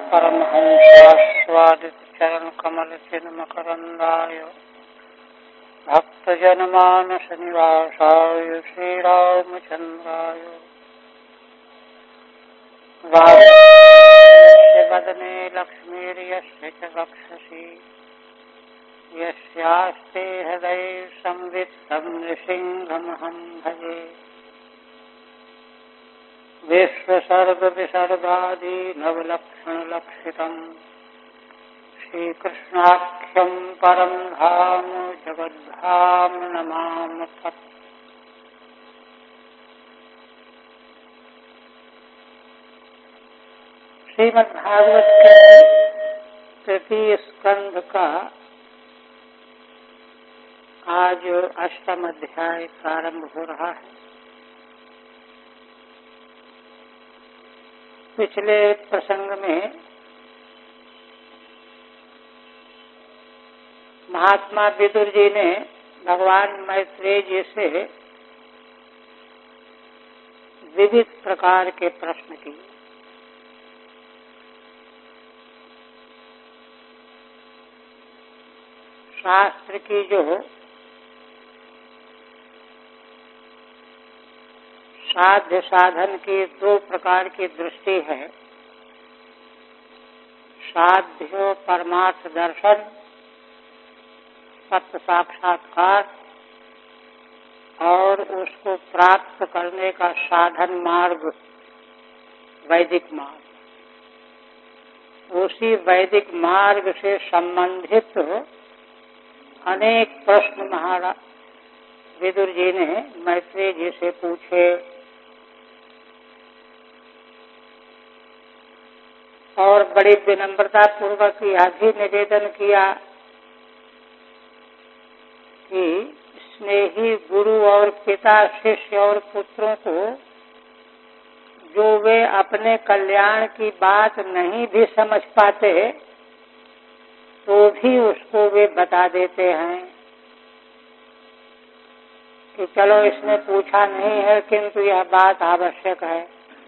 परमहंसास्वादितचरणकमलचिन्मकरन्दाय भक्तजनमानसनिवासाय श्रीरामचन्द्राय वासुदेवस्य वदने लक्ष्मीर्यस्य च वक्षसि यस्यास्ते हृदये संवित्तं नृसिंहमहं भजे। विश्वसर्गविसर्गादि नवलक्षणलक्षितम् श्रीकृष्णाख्यं परं धाम जगद्धाम नमामि तत्। श्रीमद्भागवत के तृतीय स्कंध का आज 8वां अध्याय प्रारंभ हो रहा है। पिछले प्रसंग में महात्मा विदुर जी ने भगवान मैत्रेय जी से विविध प्रकार के प्रश्न किए। शास्त्र की जो साध्य साधन की दो प्रकार की दृष्टि है, साध्य परमार्थ दर्शन सत्य साक्षात्कार और उसको प्राप्त करने का साधन मार्ग वैदिक मार्ग, उसी वैदिक मार्ग से संबंधित अनेक प्रश्न महाराज विदुर जी ने मैत्रेय जी से पूछे और बड़ी विनम्रता पूर्वक यह भी निवेदन किया कि स्नेही गुरु और पिता शिष्य और पुत्रों को जो वे अपने कल्याण की बात नहीं भी समझ पाते तो भी उसको वे बता देते हैं कि चलो इसने पूछा नहीं है किंतु यह बात आवश्यक है।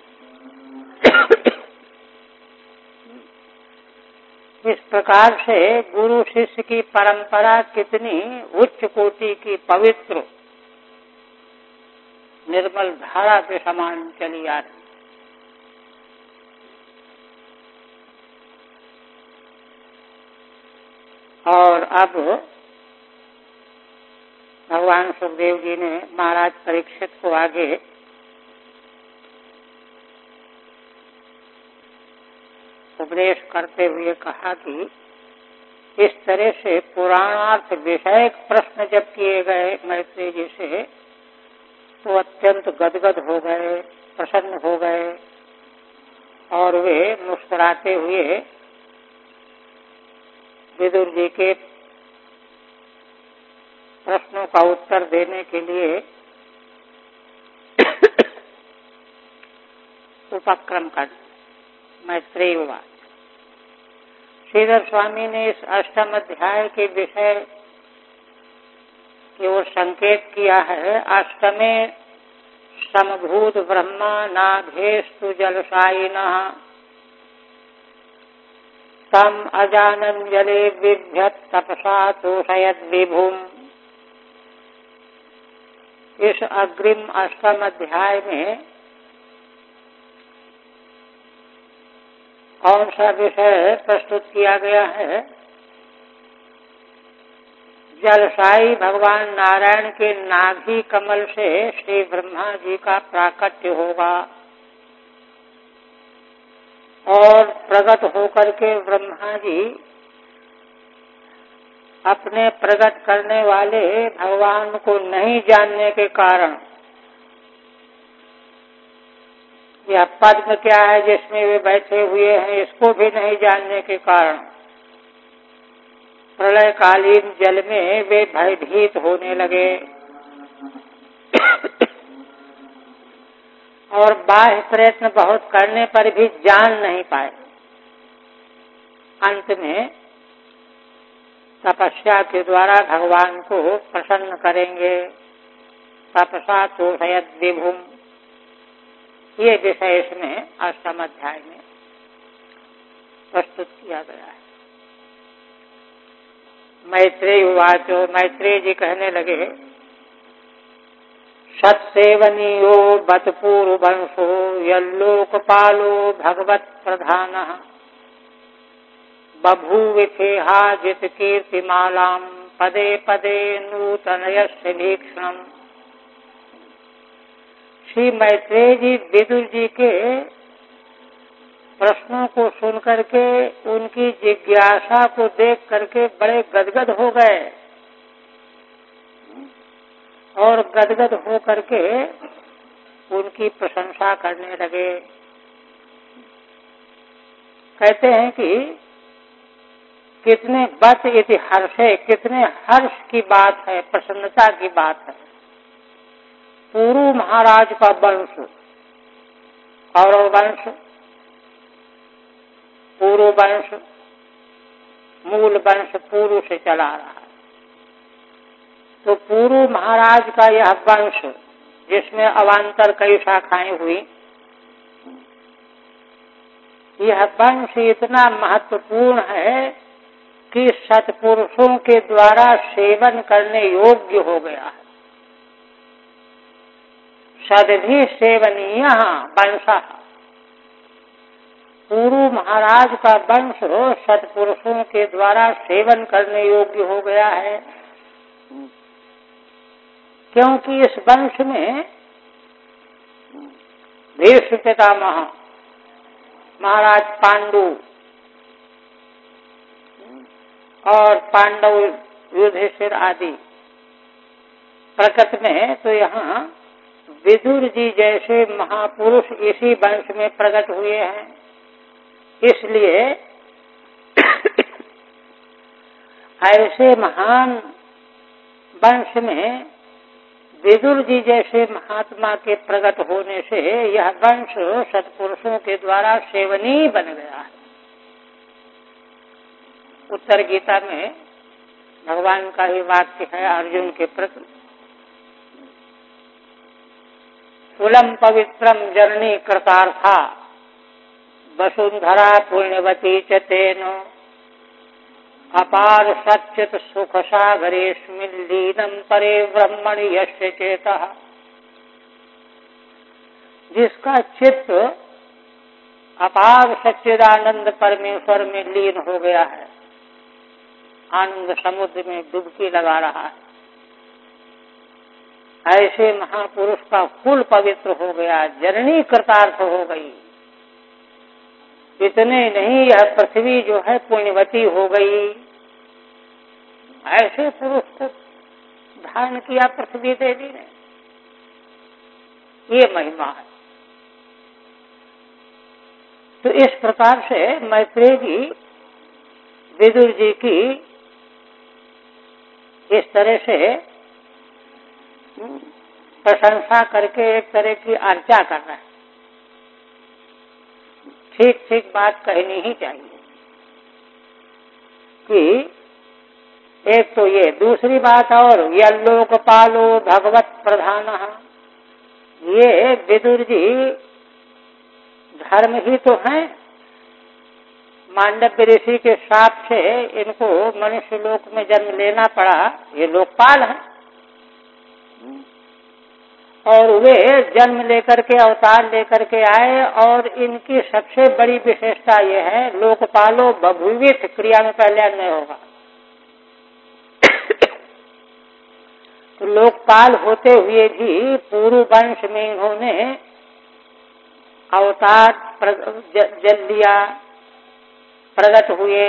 इस प्रकार से गुरु शिष्य की परंपरा कितनी उच्च कोटि की पवित्र निर्मल धारा के समान चली आ रही। और अब भगवान सुखदेव जी ने महाराज परीक्षित को आगे उपदेश करते हुए कहा कि इस तरह से पुराणार्थ विषयक प्रश्न जब किए गए मैत्रेय जी से तो अत्यंत गदगद हो गए, प्रसन्न हो गए और वे मुस्कुराते हुए विदुर जी के प्रश्नों का उत्तर देने के लिए उपक्रम कर मैत्रेयवाद। श्रीधर स्वामी ने इस 8वें अध्याय के विषय की ओर संकेत किया है। 8वें समभूत ब्रह्मा नाघेस्तु जलसायिनः तम अजानन् जले बिभ्यत् तपसा तोषयत् विभुम्। इस अग्रिम 8वें अध्याय में कौन सा विषय प्रस्तुत किया गया है? जलसाई भगवान नारायण के नाभि कमल से श्री ब्रह्मा जी का प्राकट्य होगा और प्रगट होकर के ब्रह्मा जी अपने प्रकट करने वाले भगवान को नहीं जानने के कारण, यह पद्म क्या है जिसमें वे बैठे हुए हैं इसको भी नहीं जानने के कारण प्रलयकालीन जल में वे भयभीत होने लगे और बाह्य प्रयत्न बहुत करने पर भी जान नहीं पाए। अंत में तपस्या के द्वारा भगवान को प्रसन्न करेंगे। तपसा तोषयत् विभुम्, ये विषय इसमें 8वें अध्याय में प्रस्तुत किया गया है। मैत्रेय उवाचो, मैत्रेय जी कहने लगे, सत्सेवनीयो बत पूर्व वंशो यल्लोकपालो भगवत प्रधानः बभूविथेहा जित कीर्तिमालाम पदे पदे नूतनयस्य भीक्षणम्। श्री मैत्रेय जी विदुर जी के प्रश्नों को सुन करके, उनकी जिज्ञासा को देख करके बड़े गदगद हो गए और गदगद हो करके उनकी प्रशंसा करने लगे। कहते हैं कि कितने बत इति हर्षे, कितने हर्ष की बात है, प्रसन्नता की बात है। पुरु महाराज का वंश, कौरव वंश, पुरु वंश, मूल वंश पुरु से चला रहा है। तो पुरु महाराज का यह वंश, जिसमें अवान्तर कई शाखाएं हुई, यह वंश इतना महत्वपूर्ण है कि सत्पुरुषों के द्वारा सेवन करने योग्य हो गया है। सदभि सेवनीय वंश, पुरु महाराज का वंश सत्पुरुषों के द्वारा सेवन करने योग्य हो गया है, क्योंकि इस वंश में भीष्म पितामह, महाराज पांडु और पांडव युधिष्ठिर आदि प्रकट में, तो यहाँ विदुर जी जैसे महापुरुष इसी वंश में प्रकट हुए हैं। इसलिए ऐसे महान वंश में विदुर जी जैसे महात्मा के प्रकट होने से यह वंश सत्पुरुषों के द्वारा सेवनीय बन गया है। उत्तर गीता में भगवान का ही वाक्य है अर्जुन के प्रति, कुलम पवित्रम जननी कृतार्था वसुंधरा पुण्यवती च तेन अपार सच्चित सुख सागरेस्मिन् लीनं परे ब्रह्मणि यस्य चेतः। जिसका चित्त अपार सच्चिदानंद परमेश्वर में लीन हो गया है, आनंद समुद्र में डुबकी लगा रहा है, ऐसे महापुरुष का कुल पवित्र हो गया, जननी कृतार्थ हो गई। इतने नहीं, यह पृथ्वी जो है पुण्यवती हो गई। ऐसे पुरुष को धारण किया पृथ्वी देवी ने, ये महिमा है। तो इस प्रकार से मैत्रेय जी विदुर जी की इस तरह से प्रशंसा करके एक तरह की अर्चा कर रहे हैं। ठीक ठीक बात कहनी ही चाहिए कि एक तो ये, दूसरी बात और यल्लोकपालो भगवत प्रधानः, ये विदुर जी धर्म ही तो हैं। मांडव्य ऋषि के श्राप से इनको मनुष्य लोक में जन्म लेना पड़ा, ये लोकपाल हैं। और वे जन्म लेकर के, अवतार लेकर के आए, और इनकी सबसे बड़ी विशेषता ये है, लोकपालो बभूवित, क्रिया में पहले अन्वय होगा। तो लोकपाल होते हुए भी पूर्व वंश में इन्होंने अवतार जल लिया, प्रकट हुए,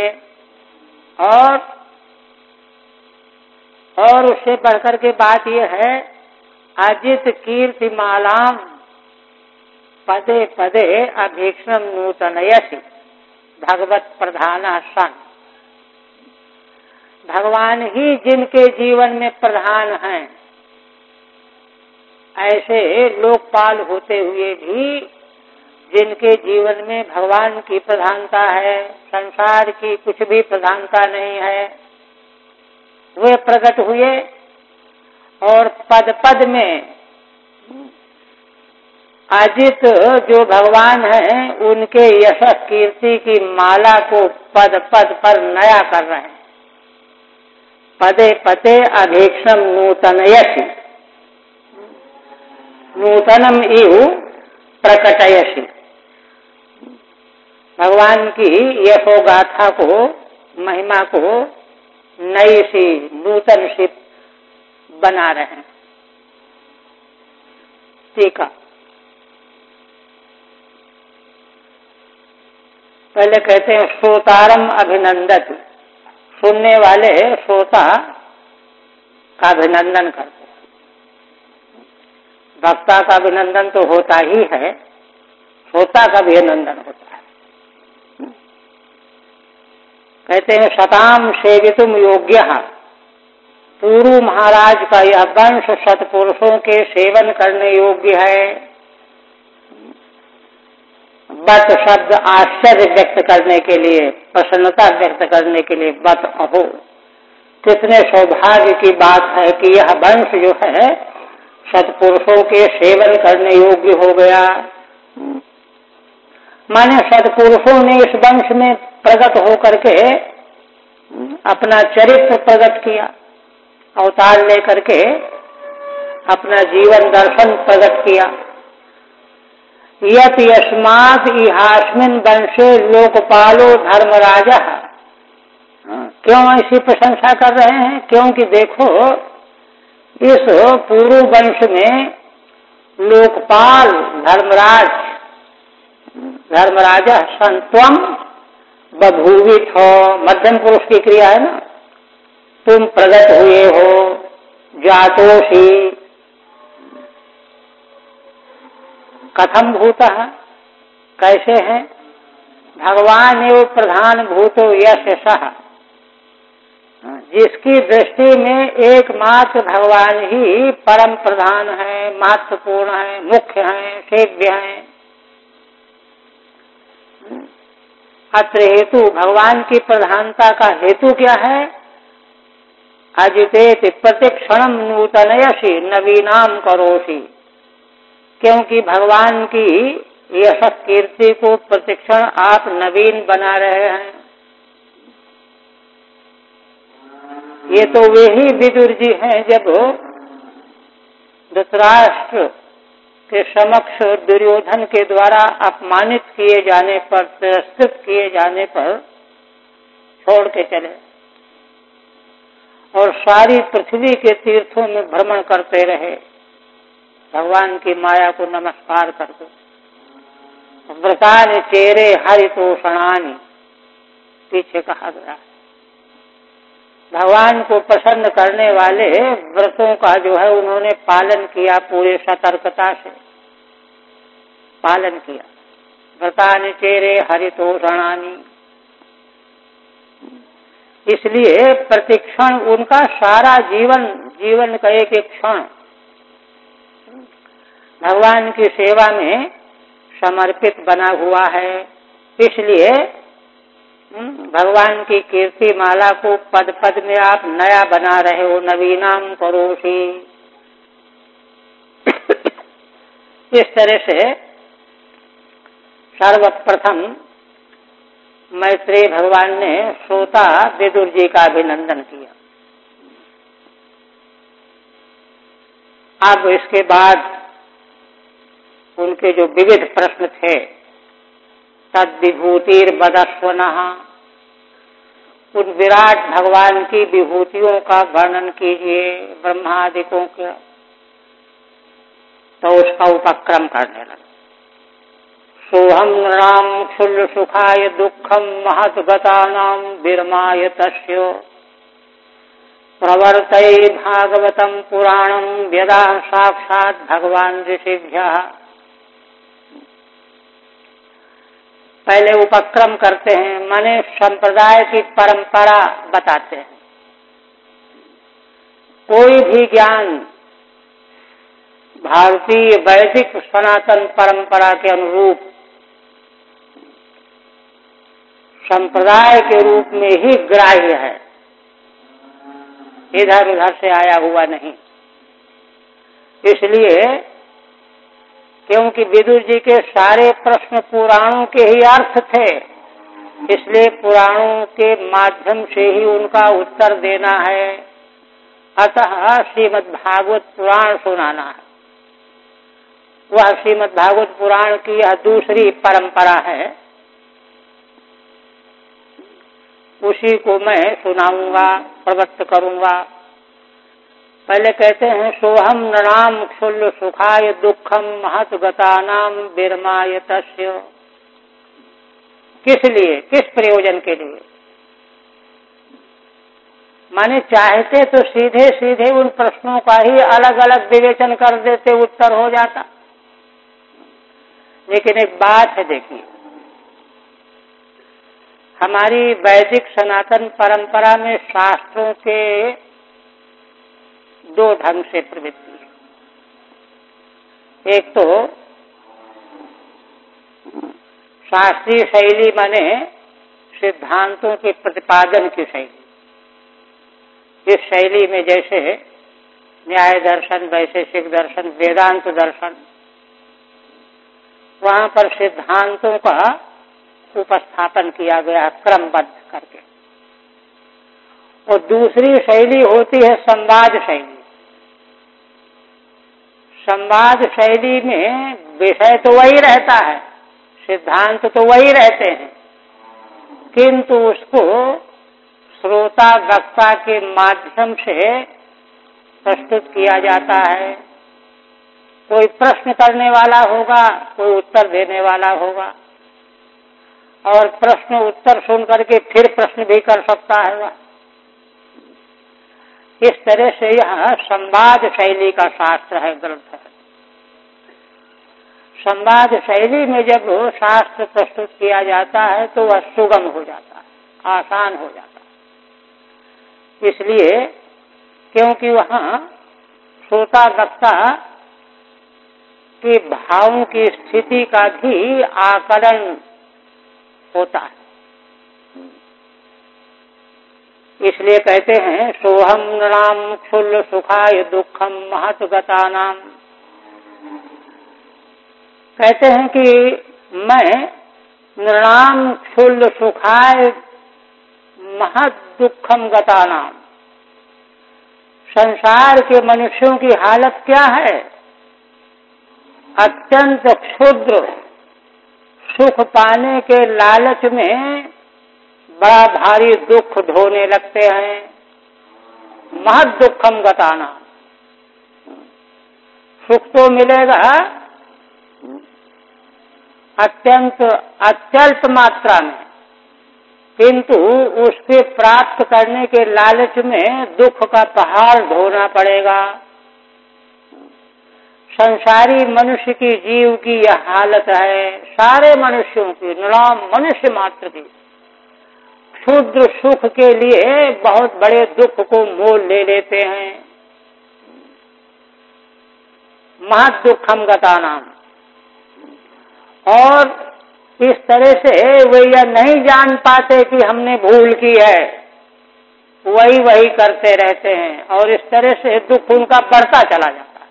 और उससे बढ़कर के बात यह है, अजित कीर्तिमालाम पदे पदे अभीक्षण नूतनयसि भगवत प्रधान सन। भगवान ही जिनके जीवन में प्रधान हैं, ऐसे लोकपाल होते हुए भी जिनके जीवन में भगवान की प्रधानता है, संसार की कुछ भी प्रधानता नहीं है, वे प्रकट हुए। और पद पद में अजित जो भगवान हैं उनके यश कीर्ति की माला को पद पद पर नया कर रहे हैं। पदे पते अभीक्षम नूतनयसि, नूतनम इव प्रकटयसि। भगवान की यशोगाथा को, महिमा को नई सी, नूतन सी बना रहे हैं। टीका पहले कहते हैं श्रोतारम अभिनंदत, सुनने वाले श्रोता का अभिनंदन करते हैं। वक्ता का अभिनंदन तो होता ही है, श्रोता का भी अभिनंदन होता है। कहते हैं शताम सेवितुम योग्य, पूर्व महाराज का यह वंश सत्पुरुषों के सेवन करने योग्य है। बत शब्द आश्चर्य व्यक्त करने के लिए, प्रसन्नता व्यक्त करने के लिए बत अहो। कितने सौभाग्य की बात है कि यह वंश जो है सत्पुरुषों के सेवन करने योग्य हो गया। माने सत्पुरुषों ने इस वंश में प्रकट होकर के अपना चरित्र प्रकट किया, अवतार लेकर के अपना जीवन दर्शन प्रकट किया। यत यस्मात् इहास्मिन् वंशे लोकपालो धर्मराजा। क्यों ऐसी प्रशंसा कर रहे हैं? क्योंकि देखो इस पूर्व वंश में लोकपाल धर्मराज, धर्मराजा संत्वम बभूवित हो, मध्यम पुरुष की क्रिया है ना, तुम प्रकट हुए हो, जातोषी। कथम भूतः, कैसे हैं? भगवान एवं प्रधान भूतो यशः, जिसकी दृष्टि में एकमात्र भगवान ही परम प्रधान है, महत्वपूर्ण है, मुख्य है, सेव्य है। अत्र हेतु, भगवान की प्रधानता का हेतु क्या है? अजितेति प्रतिक्षणम नूतनयसि नवीनाम करोषि। क्योंकि भगवान की यश कीर्ति को प्रतिक्षण आप नवीन बना रहे हैं। ये तो वे ही विदुर जी हैं जब धृतराष्ट्र के समक्ष दुर्योधन के द्वारा अपमानित किए जाने पर, तिरस्कृत किए जाने पर छोड़ के चले और सारी पृथ्वी के तीर्थों में भ्रमण करते रहे, भगवान की माया को नमस्कार करते। व्रतानि चेरे हरितोषणानि, पीछे कहा गया। भगवान को प्रसन्न करने वाले व्रतों का जो है उन्होंने पालन किया, पूरे सतर्कता से पालन किया। व्रतानि चेरे हरितोषणानि, इसलिए प्रतिक्षण उनका सारा जीवन का एक एक क्षण भगवान की सेवा में समर्पित बना हुआ है। इसलिए भगवान की कीर्ति माला को पद पद में आप नया बना रहे हो, नवीनाम करोषि। इस तरह से सर्वप्रथम मैत्रेय भगवान ने श्रोता विदुर जी का अभिनंदन किया। अब इसके बाद उनके जो विविध प्रश्न थे, तद विभूतिर्वदस्वनः, उन विराट भगवान की विभूतियों का वर्णन कीजिए, ब्रह्मादिकों का। तो उसका उपक्रम करने लगे। सोहम नृणाम क्षुल्ल सुखाय दुखम महद्गतानां विरमाय तस्य प्रवर्तये भागवतम पुराणम व्यदा साक्षात् भगवान ऋषिभ्यः। पहले उपक्रम करते हैं, माने संप्रदाय की परंपरा बताते हैं। कोई भी ज्ञान भारतीय वैदिक सनातन परंपरा के अनुरूप संप्रदाय के रूप में ही ग्राह्य है, इधर उधर से आया हुआ नहीं। इसलिए क्योंकि विदुर जी के सारे प्रश्न पुराणों के ही अर्थ थे, इसलिए पुराणों के माध्यम से ही उनका उत्तर देना है। अतः श्रीमद् भागवत पुराण सुनाना है। वह श्रीमद् भागवत पुराण की यह दूसरी परंपरा है, उसी को मैं सुनाऊंगा, प्रवृत्त करूंगा। पहले कहते हैं सोहम नृणाम क्षुल्ल सुखाय दुखम महत गतानाम विरमाय तस्य। किस लिए, किस प्रयोजन के लिए? माने चाहते तो सीधे सीधे उन प्रश्नों का ही अलग अलग विवेचन कर देते, उत्तर हो जाता। लेकिन एक बात है, देखिए, हमारी वैदिक सनातन परंपरा में शास्त्रों के दो ढंग से प्रवृत्ति है। एक तो शास्त्रीय शैली माने सिद्धांतों के प्रतिपादन की शैली। इस शैली में जैसे न्याय दर्शन, वैशेषिक दर्शन, वेदांत दर्शन, वहां पर सिद्धांतों का उपस्थापन किया गया क्रमबद्ध करके। और दूसरी शैली होती है संवाद शैली। संवाद शैली में विषय तो वही रहता है, सिद्धांत तो वही रहते हैं, किंतु उसको श्रोता वक्ता के माध्यम से प्रस्तुत किया जाता है। कोई प्रश्न करने वाला होगा, कोई उत्तर देने वाला होगा, और प्रश्न उत्तर सुन करके फिर प्रश्न भी कर सकता है। इस तरह से यह संवाद शैली का शास्त्र है, ग्रंथ है। संवाद शैली में जब शास्त्र प्रस्तुत किया जाता है तो वह सुगम हो जाता है, आसान हो जाता है। इसलिए क्योंकि वहाँ श्रोता वक्ता के भावों की स्थिति का भी आकलन होता है। इसलिए कहते हैं सोहम नृणाम क्षुल्ल सुखाय दुखम महत गतानाम। कहते हैं कि मैं नृणाम क्षुल्ल सुखाय महत दुखम गतानाम, संसार के मनुष्यों की हालत क्या है? अत्यंत क्षुद्र सुख पाने के लालच में बड़ा भारी दुख ढोने लगते हैं। महत दुखम गताना, सुख तो मिलेगा अत्यंत अत्यल्प मात्रा में, किंतु उसके प्राप्त करने के लालच में दुख का पहाड़ ढोना पड़ेगा। संसारी मनुष्य की, जीव की यह हालत है, सारे मनुष्यों की, नृणाम मनुष्य मात्र की। क्षुद्र सुख के लिए बहुत बड़े दुख को मोल ले लेते हैं। महत दुखम गतानाम। और इस तरह से वे यह नहीं जान पाते कि हमने भूल की है, वही वही करते रहते हैं, और इस तरह से दुख उनका बढ़ता चला जाता है।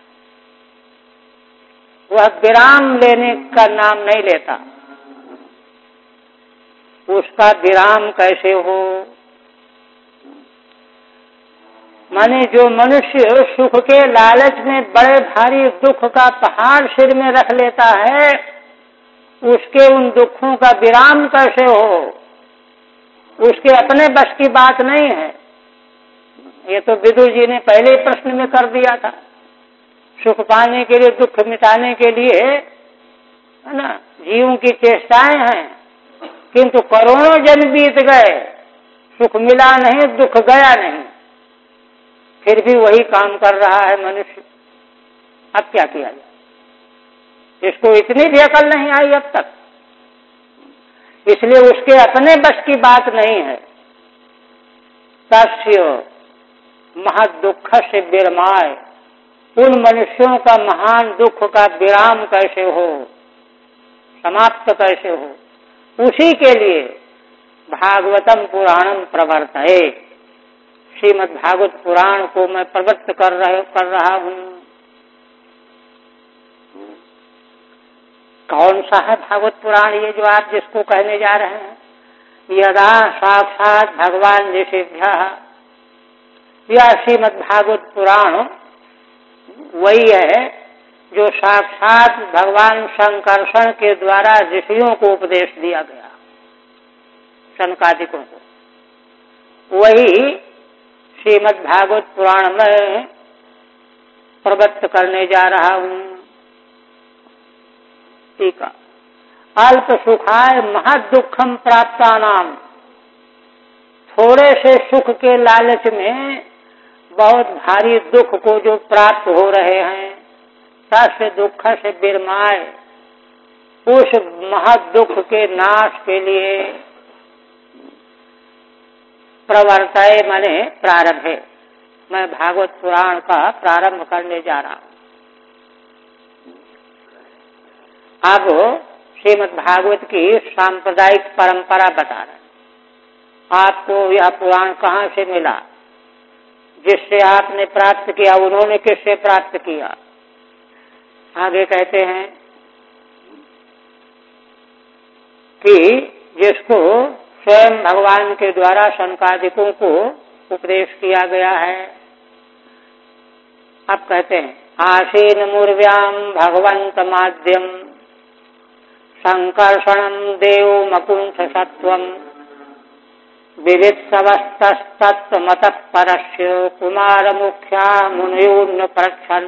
वह विराम लेने का नाम नहीं लेता। उसका विराम कैसे हो? माने जो मनुष्य सुख के लालच में बड़े भारी दुख का पहाड़ सिर में रख लेता है, उसके उन दुखों का विराम कैसे हो? उसके अपने बस की बात नहीं है। ये तो विदुर जी ने पहले प्रश्न में कर दिया था। सुख पाने के लिए, दुख मिटाने के लिए, है ना, जीवों की चेष्टाएं हैं, किंतु करोड़ों जन्म बीत गए, सुख मिला नहीं, दुख गया नहीं, फिर भी वही काम कर रहा है मनुष्य। अब क्या किया जाए? इसको इतनी भी अकल नहीं आई अब तक, इसलिए उसके अपने बस की बात नहीं है। तस्य महद दुख से विरमाय, उन मनुष्यों का महान दुख का विराम कैसे हो, समाप्त कैसे हो, उसी के लिए भागवतम पुराणम प्रवर्तये, श्रीमद् भागवत पुराण को मैं प्रवृत्त कर रहा हूँ। कौन सा है भागवत पुराण ये जो आप जिसको कहने जा रहे हैं? यदा साक्षात भगवान ऋषिभ्यः, यह श्रीमद् भागवत पुराण वही है जो साक्षात भगवान शंकरषण के द्वारा ऋषियों को उपदेश दिया गया, शनकादिकों को। वही श्रीमद् भागवत पुराण में प्रवृत्त करने जा रहा हूं। ठीक है। अल्प सुखाय महद दुखम प्राप्तानाम, थोड़े से सुख के लालच में बहुत भारी दुख को जो प्राप्त हो रहे हैं, तस्य दुख से विरमाय, उस महद दुख के नाश के लिए प्रवर्तय माने प्रारंभे, मैं भागवत पुराण का प्रारंभ करने जा रहा हूं। अब श्रीमद् भागवत की सांप्रदायिक परंपरा बता रहे हैं। आपको यह पुराण कहाँ से मिला, जिससे आपने प्राप्त किया, उन्होंने किससे प्राप्त किया? आगे कहते हैं कि जिसको स्वयं भगवान के द्वारा शनकादिकों को उपदेश किया गया है। अब कहते हैं आसीन मूर्व्याम भगवंत माध्यम संकर्षणम देव मकुंठ सत्वम विवित्सवस्तत्व मत परस्य कुमार मुख्या मुनियोन्न प्रक्षण।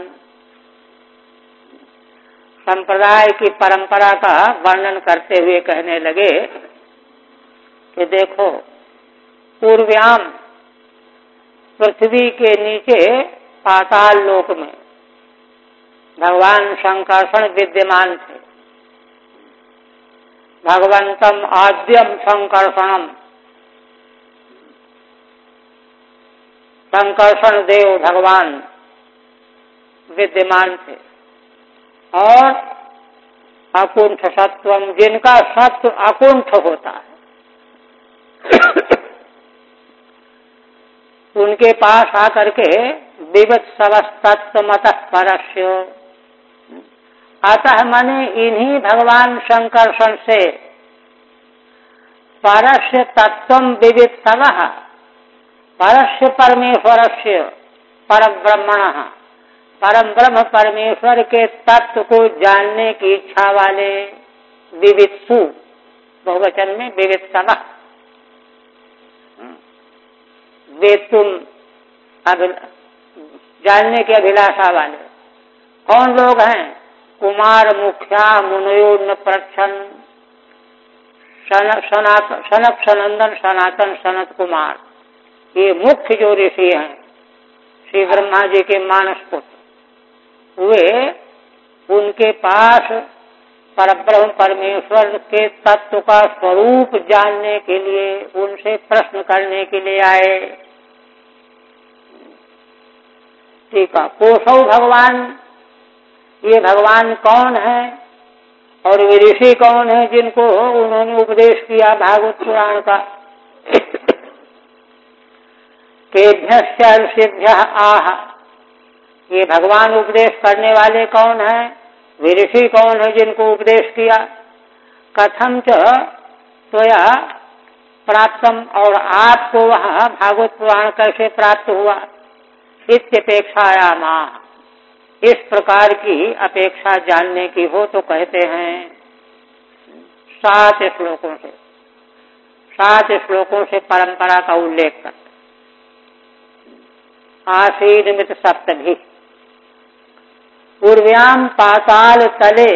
संप्रदाय की परंपरा का वर्णन करते हुए कहने लगे कि देखो, पूर्व्याम पृथ्वी के नीचे पाताल लोक में भगवान शंकरषण विद्यमान थे। भगवंतम आद्यम संकर्षणम, संकर्षण देव भगवान विद्यमान थे। और अकुंठ सत्वम, जिनका सत्व अकुंठ होता है, उनके पास आकर के विवित्सवस्तत्व मतः परस्य, अतः माने इन्हीं भगवान शंकरषण से परस्य तत्वम विवित्सवः, परस्य परमेश्वरस्य परब्रह्मणः, परम ब्रह्म परमेश्वर के तत्व को जानने की इच्छा वाले विवित्सु, बहुवचन में विवित्सवः, वे तुम जानने के अभिलाषा वाले कौन लोग हैं? कुमार मुख्या मुनयोन्न प्रक्षण, सनक सनंदन सनातन सनत कुमार, ये मुख्य जो ऋषि हैं श्री ब्रह्मा जी के मानस पुत्र, वे उनके पास परब्रह्म परमेश्वर के तत्व का स्वरूप जानने के लिए, उनसे प्रश्न करने के लिए आए। ठीक है। कोसौ भगवान, ये भगवान कौन है और वे ऋषि कौन है जिनको उन्होंने उपदेश किया भागवत पुराण का? केभ्यश्च ऋषिभ्यः आह, ये भगवान उपदेश करने वाले कौन है? वे ऋषि कौन है जिनको उपदेश किया? कथम च त्वया प्राप्तम, और आपको वह भागवत पुराण कैसे प्राप्त हुआ? इत्यपेक्षायामा, इस प्रकार की अपेक्षा जानने की हो तो कहते हैं 7 श्लोकों से, 7 श्लोकों से परंपरा का उल्लेख करते। आसीनमित सप्तभी, पूर्व्याम पाताल तले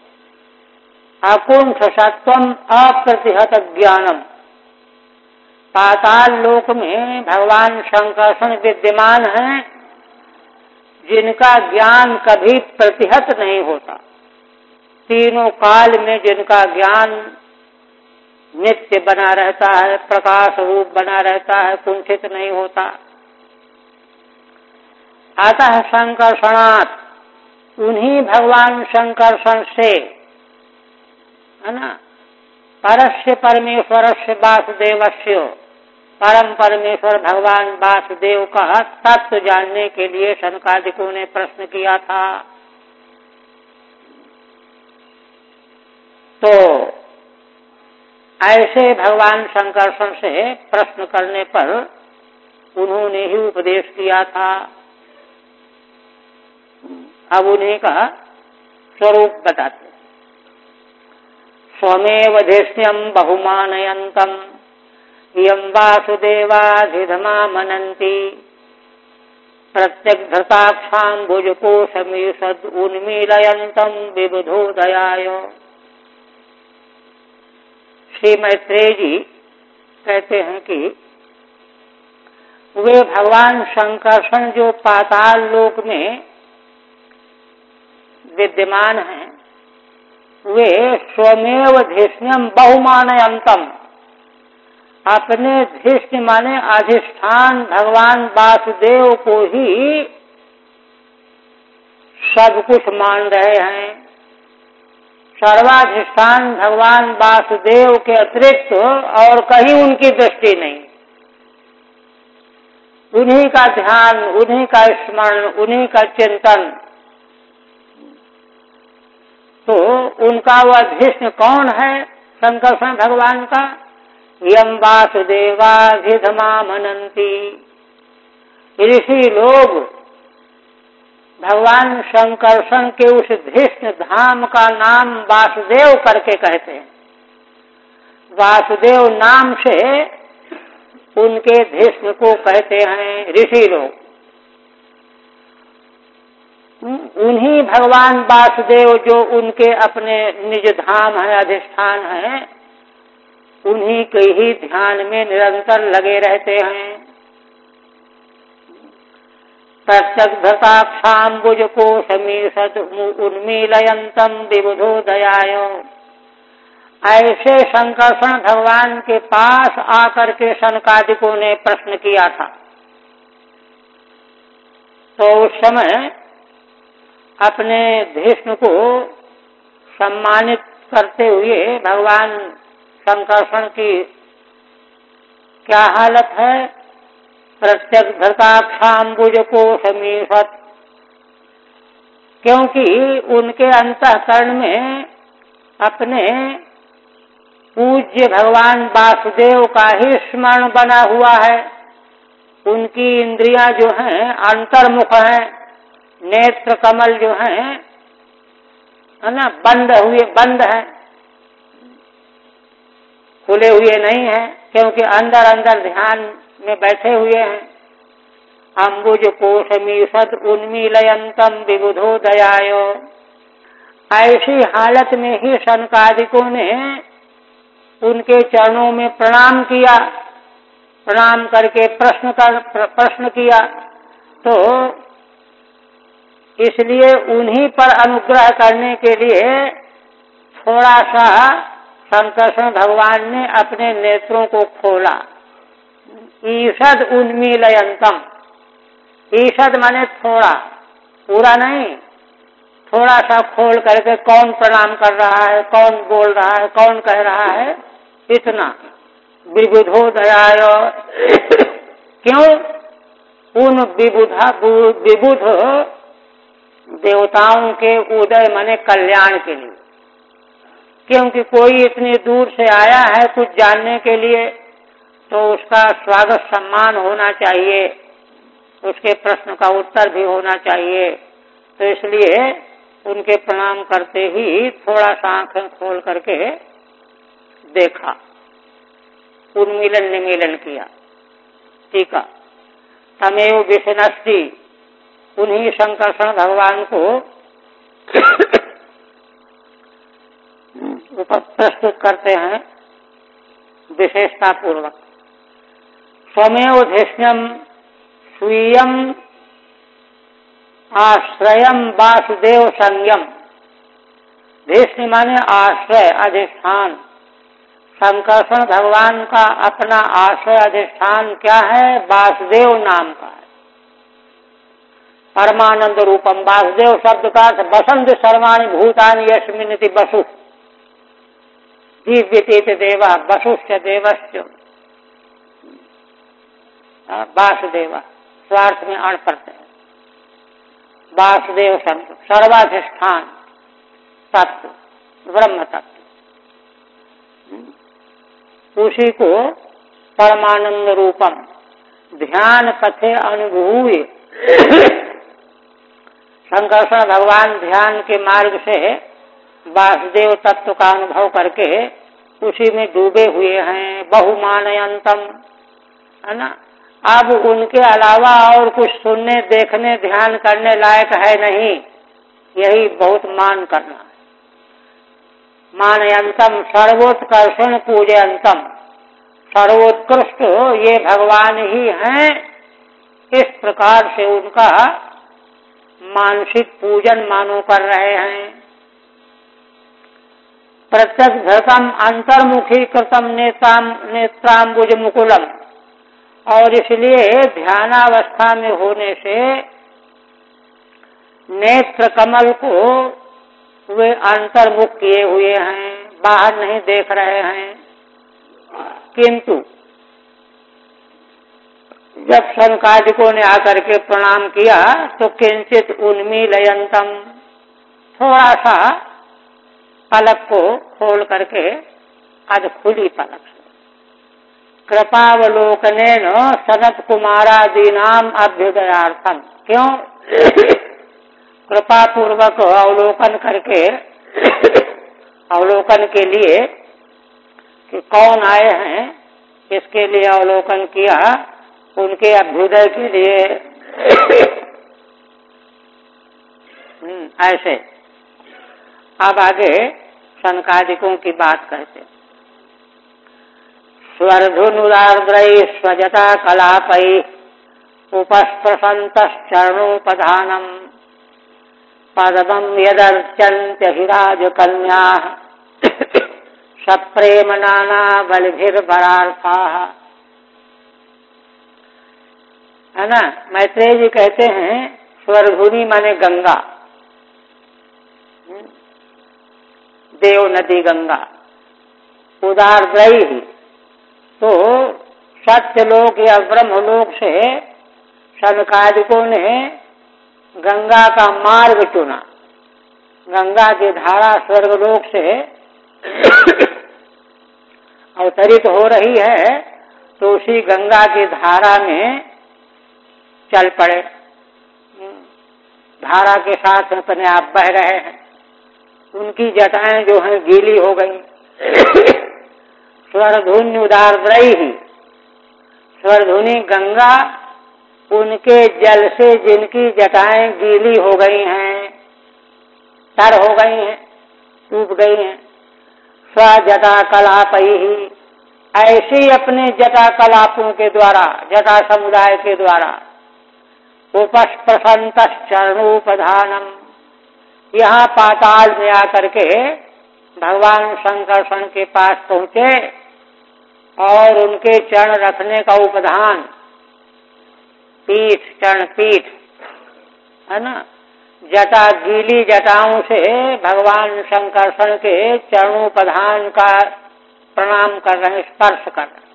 अकुंठ सत्वम अप्रतिहत ज्ञानम, पाताल लोक में भगवान शंकरषण विद्यमान हैं, जिनका ज्ञान कभी प्रतिहत नहीं होता, तीनों काल में जिनका ज्ञान नित्य बना रहता है, प्रकाश रूप बना रहता है, कुंठित नहीं होता। अतः शंकरषणात्, उन्हीं भगवान शंकरषण से, है ना, परस्य परमेश्वरस्य वासुदेवस्य, परम परमेश्वर भगवान वासुदेव का तत्व जानने के लिए शनकादिकों ने प्रश्न किया था। तो ऐसे भगवान शंकरसन से प्रश्न करने पर उन्होंने ही उपदेश किया था। अब उन्हीं का स्वरूप बताते। स्वमेव धिष्ण्यम बहुमानयन्तम इयं वासुदेवाधिधमा मनन्ति प्रत्यग्धताक्षाम्बुजकोशमीषद् उन्मीलयन्तम विबुधोदयाय। श्री मैत्रेय जी कहते हैं कि वे भगवान शंकरसन जो पाताल लोक में विद्यमान हैं, वे स्वमेव धिष्ण्यम बहुमानयन्तम, अपने धिष्ण्य माने अधिष्ठान भगवान वासुदेव को ही सब कुछ मान रहे हैं। सर्वाधिष्ठान भगवान वासुदेव के अतिरिक्त और कहीं उनकी दृष्टि नहीं। उन्हीं का ध्यान, उन्हीं का स्मरण, उन्हीं का चिंतन। तो उनका वह धिष्ण्य कौन है शंकरसन भगवान का? यम वासुदेवाधिधमा मनन्ति। ऋषि लोग भगवान शंकरसन के उस धिष्ण्य धाम का नाम वासुदेव करके कहते हैं। वासुदेव नाम से उनके धिष्ण्य को कहते हैं ऋषि लोग। उन्हीं भगवान वासुदेव जो उनके अपने निज धाम है, अधिष्ठान है, उन्हीं के ही ध्यान में निरंतर लगे रहते हैं। प्रत्यग्धताक्षाम्बुजकोशमीषद् उन्मीलयन्तम विबुधोदयाय। ऐसे शंकरसन भगवान के पास आकर के सनकादिकों ने प्रश्न किया था। तो उस समय अपने धिष्ण्य को सम्मानित करते हुए भगवान शंकरसन की क्या हालत है? प्रत्यग्धताक्षाम्बुजकोशमीषद्, क्योंकि उनके अंतःकरण में अपने पूज्य भगवान वासुदेव का ही स्मरण बना हुआ है। उनकी इंद्रियां जो हैं अंतर्मुख हैं, नेत्र कमल जो हैं है ना, बंद है, खुले हुए नहीं है, क्योंकि अंदर अंदर ध्यान में बैठे हुए हैं। अम्बुज कोशमीषद् उन्मीलयन्तम विबुधोदयाय। ऐसी हालत में ही सनकादिकों ने उनके चरणों में प्रणाम किया। प्रणाम करके प्रश्न किया। तो इसलिए उन्हीं पर अनुग्रह करने के लिए थोड़ा सा शंकरसन भगवान ने अपने नेत्रों को खोला। ईषद उन्मीलयन्तम, ईषद माने थोड़ा, पूरा नहीं, थोड़ा सा खोल करके कौन प्रणाम कर रहा है, कौन बोल रहा है, कौन कह रहा है, इतना। विबुधोदयाय, क्यों? उन विबुध देवताओं के उदय माने कल्याण के लिए। क्योंकि कोई इतनी दूर से आया है कुछ जानने के लिए, तो उसका स्वागत सम्मान होना चाहिए, उसके प्रश्न का उत्तर भी होना चाहिए। तो इसलिए उनके प्रणाम करते ही थोड़ा सा आंखें खोल करके देखा, उन्मीलन निमीलन किया। ठीक है। तमेव विष्णस्ति, उन्हीं शंकरसन भगवान को प्रस्तुत करते हैं विशेषता पूर्वक। स्वमेव धिष्ण्यम स्वीयम आश्रयम वासुदेव संयम। धिष्ण्य माने आश्रय, अधिष्ठान। शंकरसन भगवान का अपना आश्रय अधिष्ठान क्या है? वासुदेव नाम का है। परमानंद रूपम, वासुदेव शब्द का अर्थ बसंत सर्वाणि भूतानि यस्मिन्निति वसु, दिव्यतीत देवा वसुश्च देवश्च वासुदेव, स्वार्थ में अण पड़ते हैं। वासुदेव शब्द सर्वाधिष्ठान तत्व, ब्रह्म तत्व। उसी को परमानंद रूपम ध्यान पथे अनुभूय शंकरषण भगवान ध्यान के मार्ग से वासुदेव तत्व का अनुभव करके उसी में डूबे हुए हैं। बहुमानयंतम, है ना। अब उनके अलावा और कुछ सुनने, देखने, ध्यान करने लायक है नहीं, यही बहुत मान करना है। मानयंतम सर्वोत्कर्षण पूजयंतम, सर्वोत्कृष्ट ये भगवान ही हैं, इस प्रकार से उनका मानसिक पूजन मानो कर रहे हैं। प्रत्यक्ष धृतम अंतर्मुखी कृतम नेत्राम्बुज मुकुलम, और इसलिए ध्यानावस्था में होने से नेत्र कमल को वे अंतर्मुख किए हुए हैं, बाहर नहीं देख रहे हैं। किंतु जब शनकादिकों ने आकर के प्रणाम किया तो किंचित उन्मीलयंतम, थोड़ा सा पलक को खोल करके अध खुली पलक से कृपावलोकनेन सनत कुमारादीनाम अभ्युदयार्थम, क्यों कृपा पूर्वक अवलोकन करके अवलोकन के लिए कि कौन आए हैं इसके लिए अवलोकन किया, उनके अभ्युदय के लिए ऐसे। अब आगे शनकादिकों की बात कहते। स्वर्धुनुदार्द्रैः स्वजता कलापैः उपस्पृशन्तश्चरणोपधानम् पदमं यदर्चन्त्य हि राजकन्याः सप्रेम नाना बलिभिर्बरार्थाः, है ना। मैत्रेय जी कहते हैं स्वर्धुनी माने गंगा, देव नदी गंगा, उदारद्रैः तो सत्यलोक या ब्रह्मलोक से शनकादिकों ने गंगा का मार्ग चुना। गंगा की धारा स्वर्गलोक से अवतरित हो रही है तो उसी गंगा की धारा में चल पड़े, धारा के साथ अपने आप बह रहे हैं। उनकी जटाएं जो हैं गीली हो गई। स्वर्धुनी उदारद्रैः, स्वर्धुनी गंगा उनके जल से जिनकी जटाएं गीली हो गई हैं, तर हो गई हैं, टूट गई हैं। स्वजटा कलापैः, ऐसी अपने जटा कलापों के द्वारा, जटा समुदाय के द्वारा उपस्पृशन्तश्चरणोपधानम, यहाँ पाताल में आकर के भगवान शंकरषण के पास पहुंचे और उनके चरण रखने का उपधान, पीठ चरण पीठ, है ना। जटा गीली जटाओं से भगवान शंकरषण के चरणोपधान का प्रणाम कर रहे, स्पर्श कर रहे।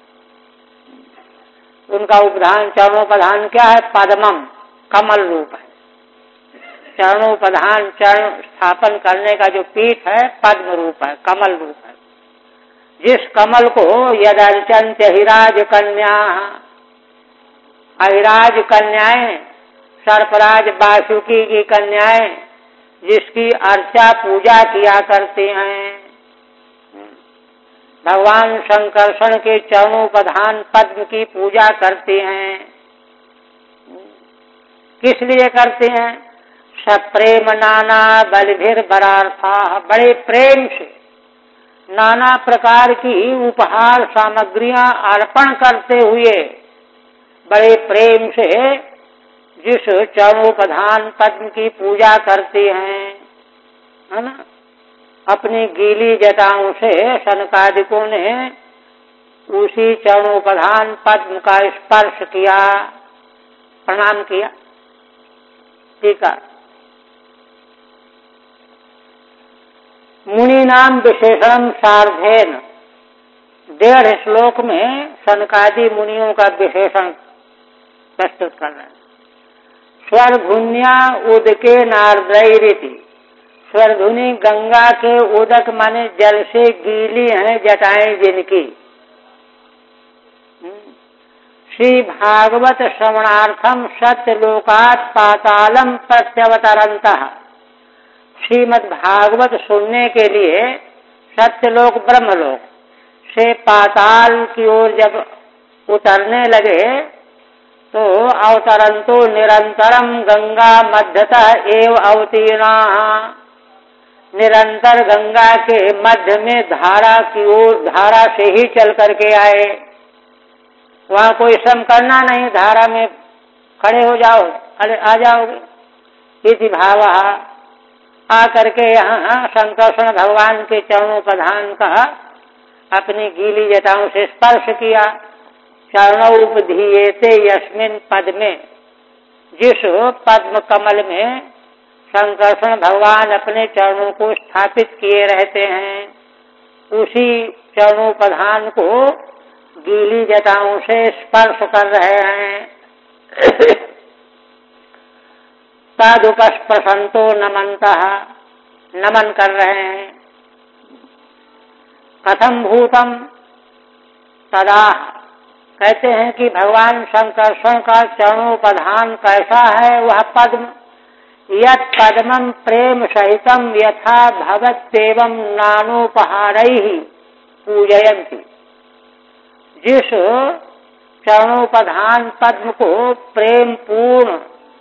उनका उपधान चरणोपधान क्या है? पद्मम, कमल रूप है। चरणोपधान, चरण स्थापन करने का जो पीठ है पद्म रूप है, कमल रूप है। जिस कमल को यदर्चन्त्य हिराज कन्या, अहिराज कन्याएं, सर्पराज वासुकी की कन्याएं जिसकी अर्चा पूजा किया करती हैं, भगवान शंकरषण के चरणोपधान पद्म की पूजा करती हैं। किस लिए करते हैं? सप्रेम नाना बलिभिर्बरार्था, बड़े प्रेम से नाना प्रकार की उपहार सामग्रियां अर्पण करते हुए बड़े प्रेम से जिस चरणोपधान पद्म की पूजा करती हैं, है ना। अपनी गीली जटाओं से शनकादिकों ने उसी चरणोपधान पद्म का स्पर्श किया, प्रणाम किया। ठीक है। मुनि नाम विशेषण सार्धेन, 1.5 श्लोक में शनकादि मुनियों का विशेषण प्रस्तुत कर रहे हैं। स्वर्धुन्या उदके नार्द्रैरिति स्वर्धुनी गंगा के उदक माने जल से गीली हैं जटाएं जिनकी। श्री भागवत श्रवणार्थम सत्यलोकात् पातालम प्रत्यवतरन्तः। श्रीमद् भागवत सुनने के लिए सत्यलोक ब्रह्मलोक से पाताल की ओर जब उतरने लगे तो अवतरंतो निरंतरम गंगा मध्यतः एव अवतीर्णा। निरंतर गंगा के मध्य में धारा की ओर धारा से ही चल करके आए। वहां कोई श्रम करना नहीं, धारा में खड़े हो जाओ, अरे आ जाओगे। इति भावः। आ करके यहाँ संकर्षण भगवान के चरणोपधान का अपनी गीली जटाओं से स्पर्श किया। चरणोपधीयेते यस्मिन् पद में, जिस पद्म कमल में संकर्षण भगवान अपने चरणों को स्थापित किए रहते हैं, उसी चरणोपधान को गीली जटाओं से स्पर्श कर रहे हैं। तदुपस्पृशन्तो नमन्तः, नमन कर रहे हैं। कथम भूतम तदा, कहते हैं कि भगवान शंकरषण का चरणोपधान कैसा है वह पद्म। यत् पद्मं प्रेम सहितम यथा भवत्येवं नानोपहारैः पूजयन्ति। जिस चरणोपधान पद्म को प्रेम पूर्ण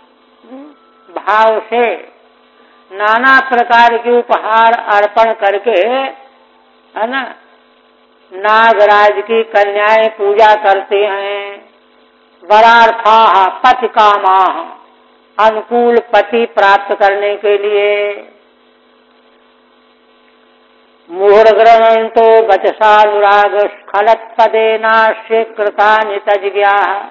भाव से नाना प्रकार के उपहार अर्पण करके, है ना, नागराज की कन्याएं पूजा करते हैं। वरार्थाः पति कामाः, अनुकूल पति प्राप्त करने के लिए। मुहुर्गृह्णन्तो वचसानुराग स्खलत्पदेनास्य कृतानि तज्ज्ञाः।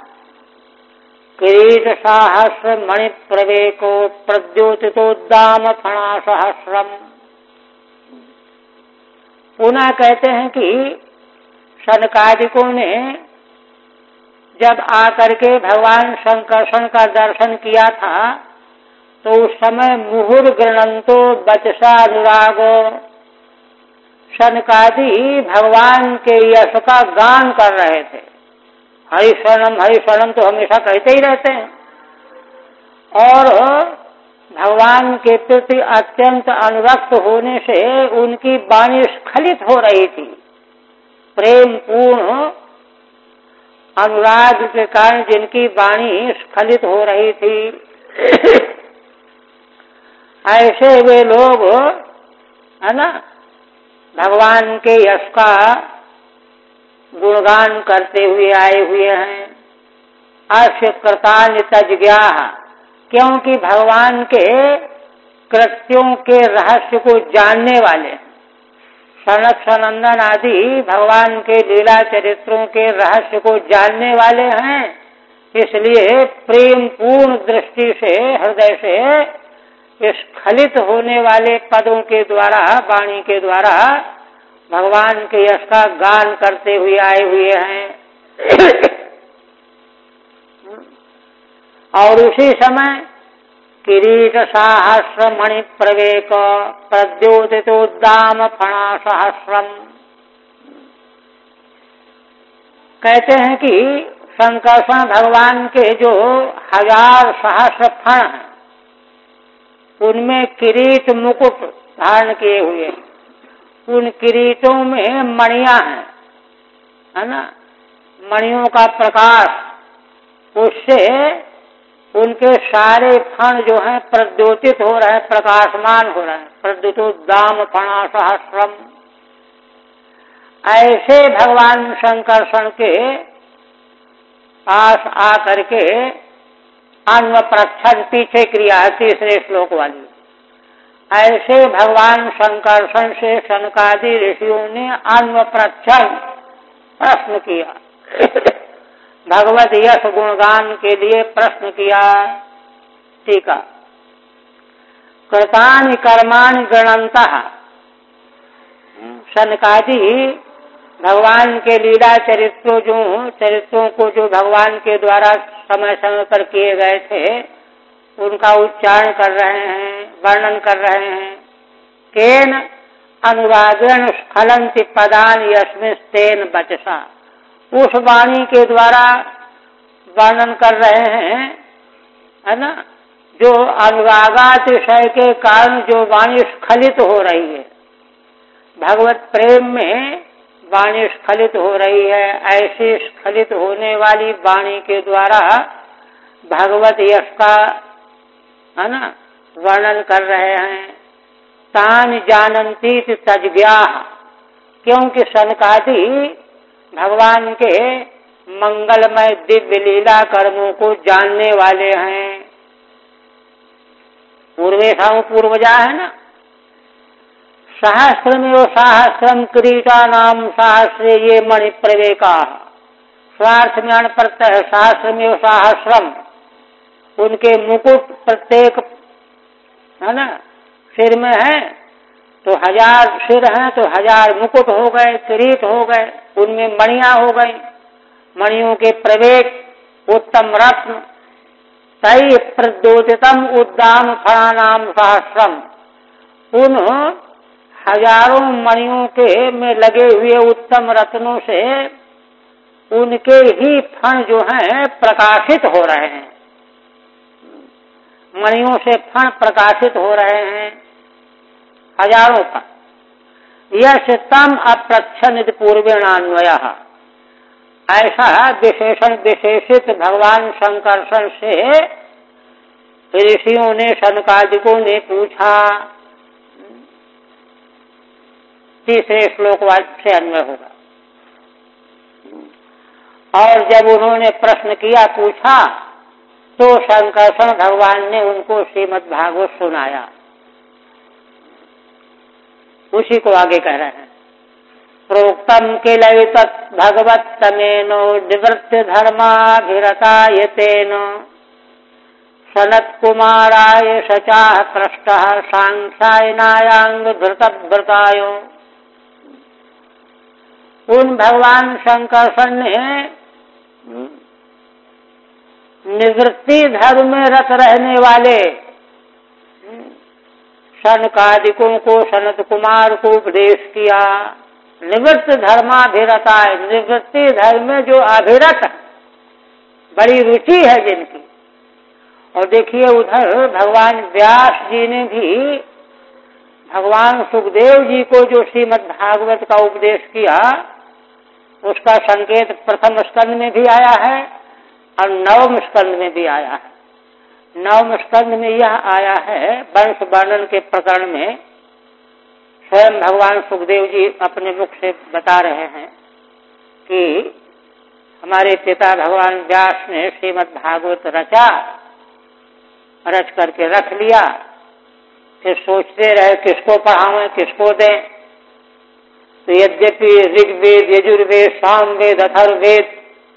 किरीटसाहस्र मणिप्रवेको प्रद्योतितोद्दाम फणासहस्रम। पुनः कहते हैं कि सनकादिकों ने जब आकर के भगवान शंकरषण का दर्शन किया था तो उस समय मुहुर गृह्णन्तो वचसा अनुरागो, सनकादि भगवान के यश का गान कर रहे थे। हरिशरणम तो हमेशा कहते ही रहते हैं। और भगवान के प्रति अत्यंत अनुरक्त होने से उनकी वाणी स्खलित हो रही थी। प्रेम पूर्ण अनुराग के कारण जिनकी वाणी स्खलित हो रही थी, ऐसे वे लोग, है ना, भगवान के यश का गुणगान करते हुए आए हुए हैं। अस्य कृतानि तज्ज्ञाः, क्योंकि भगवान के कृत्यों के रहस्य को जानने वाले, सनक सनंदन आदि भगवान के लीला चरित्रों के रहस्य को जानने वाले हैं। इसलिए प्रेम पूर्ण दृष्टि से, हृदय से स्खलित होने वाले पदों के द्वारा, वाणी के द्वारा भगवान के यश का गान करते हुए आए हुए हैं। और उसी समय किरीट साहस्र मणि प्रवेक प्रद्योतितोद्दाम फणासहस्रम। कहते हैं कि शंकरषण भगवान के जो 1000 सहस्र फण हैं, उनमें किरीट मुकुट धारण किए हुए, उन किरीटों में मणियां हैं, है ना, मणियों का प्रकाश, उससे उनके सारे फण जो हैं प्रद्योतित हो रहे हैं, प्रकाशमान हो रहे हैं। प्रद्योतोद्दाम फणासहस्रम। ऐसे भगवान शंकरषण के पास आकर के अन्व प्रच्छन, पीछे क्रिया है तीसरे श्लोक वाली, ऐसे भगवान शंकरषण से सनकादि ऋषियों ने अन्व प्रच्छन प्रश्न किया। भगवत यश गुणगान के लिए प्रश्न किया। टीका। कृतानि कर्माणि गणन्तः। सनकादि भगवान के लीला चरित्रों को जो भगवान के द्वारा समय समय पर किए गए थे, उनका उच्चारण कर रहे हैं, वर्णन कर रहे हैं। केन अनुरागेण स्खलन्ति पदानि यस्मिस्तेन वचसा। उस वाणी के द्वारा वर्णन कर रहे हैं, है ना, जो अनुरागातिशय के कारण जो वाणी स्खलित हो रही है, भगवत प्रेम में वाणी स्खलित हो रही है, ऐसी स्खलित होने वाली वाणी के द्वारा भगवत यश का, है ना, वर्णन कर रहे हैं। तान जानन्ति तज्ज्ञाः, क्योंकि सनकादि भगवान के मंगलमय दिव्य लीला कर्मों को जानने वाले हैं। पूर्वेशाओं पूर्वजा है ना, सहस्रमेव सहस्रम क्रीटा नाम सहस्रे ये मणि प्रवेका। स्वार्थ में अण प्रत्यय सहस्रमेव सहस्रम, उनके मुकुट प्रत्येक, है ना, सिर में है तो 1000 सिर हैं तो 1000 मुकुट हो गए, किरीट हो गए, उनमें मणियां हो गई, मणियों के प्रवेक उत्तम रत्न। तै प्रद्योतितम उद्दाम फणानाम सहस्रम, उन हजारों मणियों के में लगे हुए उत्तम रत्नों से उनके ही फण जो हैं प्रकाशित हो रहे हैं, मणियों से फण प्रकाशित हो रहे हैं हजारों का। यश तम अप्रच्छन्नित पूर्वेणान्वयः, ऐसा विशेषण विशेषित भगवान शंकरसन से ऋषियों ने, सनकादिकों ने पूछा। तीसरे श्लोक से अन्वय होगा। और जब उन्होंने प्रश्न किया, पूछा, तो शंकरसन भगवान ने उनको श्रीमद् भागवत सुनाया। उसी को आगे कह रहे हैं। प्रोक्तम किल तत् भगवत तमेनो निवृत्ति धर्माभिरतायतेन सनत कुमाराय सचाह पृष्टः सांख्यायनायांग धृतव्रतायो। उन भगवान शंकरसन ने निवृत्ति धर्म में रत रहने वाले सनकादिकों को, सनत कुमार को उपदेश किया। निवृत्त धर्माभिरताय, निवृत्ति धर्म में जो अभिरत, बड़ी रुचि है जिनकी। और देखिए उधर भगवान व्यास जी ने भी भगवान सुखदेव जी को जो श्रीमद् भागवत का उपदेश किया, उसका संकेत प्रथम स्कंद में भी आया है और नवम स्कंद में भी आया है। नवम स्कंद में यह आया है, वंश वर्णन के प्रकरण में स्वयं भगवान सुखदेव जी अपने मुख से बता रहे हैं कि हमारे पिता भगवान व्यास ने श्रीमद् भागवत रचा, रच करके रख लिया, फिर सोचते रहे किसको पढ़ावें, किसको दें। तो यद्यपि ऋग्वेद, यजुर्वेद, सामवेद, अथर्ववेद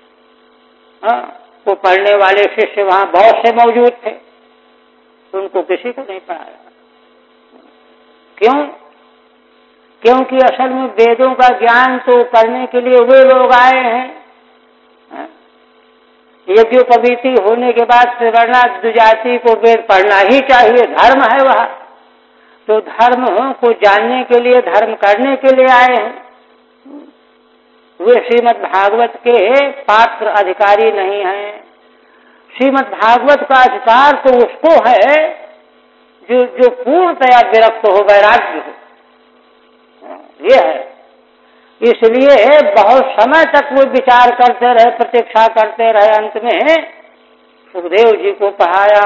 को पढ़ने वाले शिष्य वहां बहुत से मौजूद थे, उनको किसी को नहीं पढ़ाया। क्यों? क्योंकि असल में वेदों का ज्ञान तो करने के लिए वे लोग आए हैं। यज्ञोपवीति होने के बाद त्रिवर्णा द्विजाति को वेद पढ़ना ही चाहिए, धर्म है वह। तो धर्म को जानने के लिए, धर्म करने के लिए आए हैं। वे श्रीमद् भागवत के पात्र अधिकारी नहीं हैं। श्रीमद् भागवत का अधिकार तो उसको है जो पूर्णतया विरक्त हो, वैराग्य हो, ये है। इसलिए बहुत समय तक वो विचार करते रहे, प्रतीक्षा करते रहे, अंत में सुखदेव जी को पढ़ाया।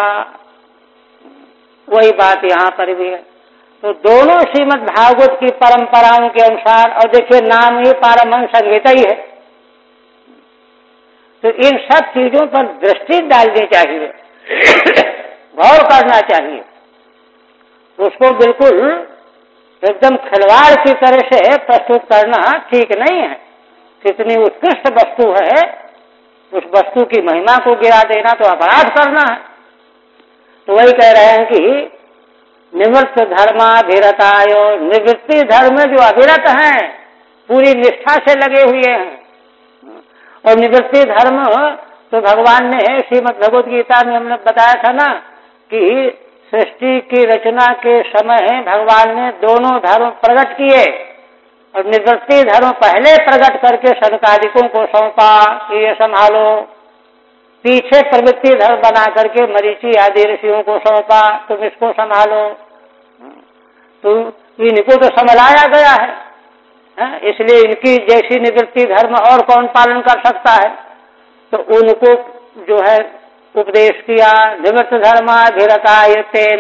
वही बात यहाँ पर भी है। तो दोनों श्रीमद् भागवत की परंपराओं के अनुसार, और देखिए नाम ही पारमहंस संहिता ही है, तो इन सब चीजों पर दृष्टि डालनी चाहिए, गौर करना चाहिए। उसको बिल्कुल एकदम खिलवाड़ की तरह से प्रस्तुत करना ठीक नहीं है। कितनी उत्कृष्ट वस्तु है, उस वस्तु की महिमा को गिरा देना तो अपराध करना है। तो वही कह रहे हैं कि निवृत्त धर्माभिरतायो, निवृत्ति धर्म में जो अभिरत हैं, पूरी निष्ठा से लगे हुए हैं। और निवृत्ति धर्म तो भगवान ने श्रीमद् भगवद गीता में हमने बताया था ना कि सृष्टि की रचना के समय भगवान ने दोनों धर्म प्रकट किए और निवृत्ति धर्म पहले प्रकट करके सनकादिकों को सौंपा कि ये संभालो। पीछे प्रवृत्ति धर्म बना करके मरीचि आदि ऋषियों को सौंपा, तुम इसको संभालो। तो इनको तो संभलाया गया है, इसलिए इनकी जैसी निवृत्ति धर्म और कौन पालन कर सकता है। तो उनको जो है उपदेश किया। निवृत्त धर्माधिरतायतेन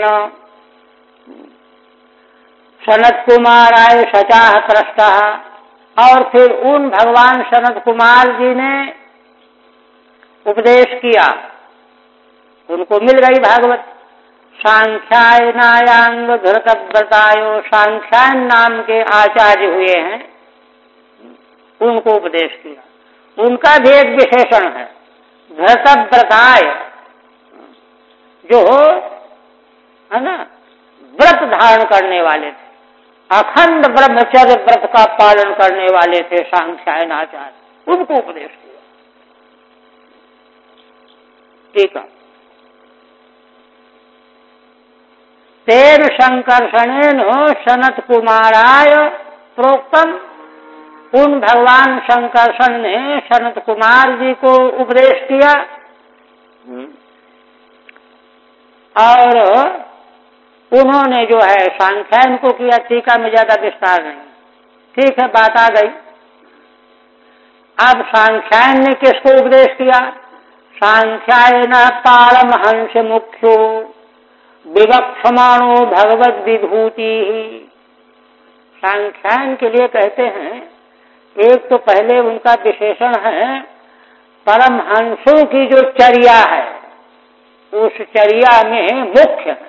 सनत कुमाराय सचाह प्रष्टा। और फिर उन भगवान सनत कुमार जी ने उपदेश किया, उनको मिल गई भागवत। सांख्यायनायांग धृतव्रतायो, सांख्यायन नाम के आचार्य हुए हैं, उनको उपदेश किया। उनका भी एक विशेषण है धृतव्रताय, जो है ना व्रत धारण करने वाले थे, अखंड ब्रह्मचर्य व्रत का पालन करने वाले थे सांख्यायन आचार्य, उनको उपदेश किया। ठीक है। तेन संकर्षणेन सनत कुमाराय प्रोक्तम, उन भगवान संकर्षण ने सनत कुमार जी को उपदेश किया। और उन्होंने जो है सांख्यायन को किया। टीका में ज्यादा विस्तार नहीं। ठीक है, बात आ गई। अब सांख्यायन ने किसको उपदेश किया? सांख्यायन पारमहंस मुख्यो विवक्षमाणो भगवद विभूति। सांख्यायन के लिए कहते हैं, एक तो पहले उनका विशेषण है परमहंसों की जो चर्या है, उस चर्या में मुख्य है।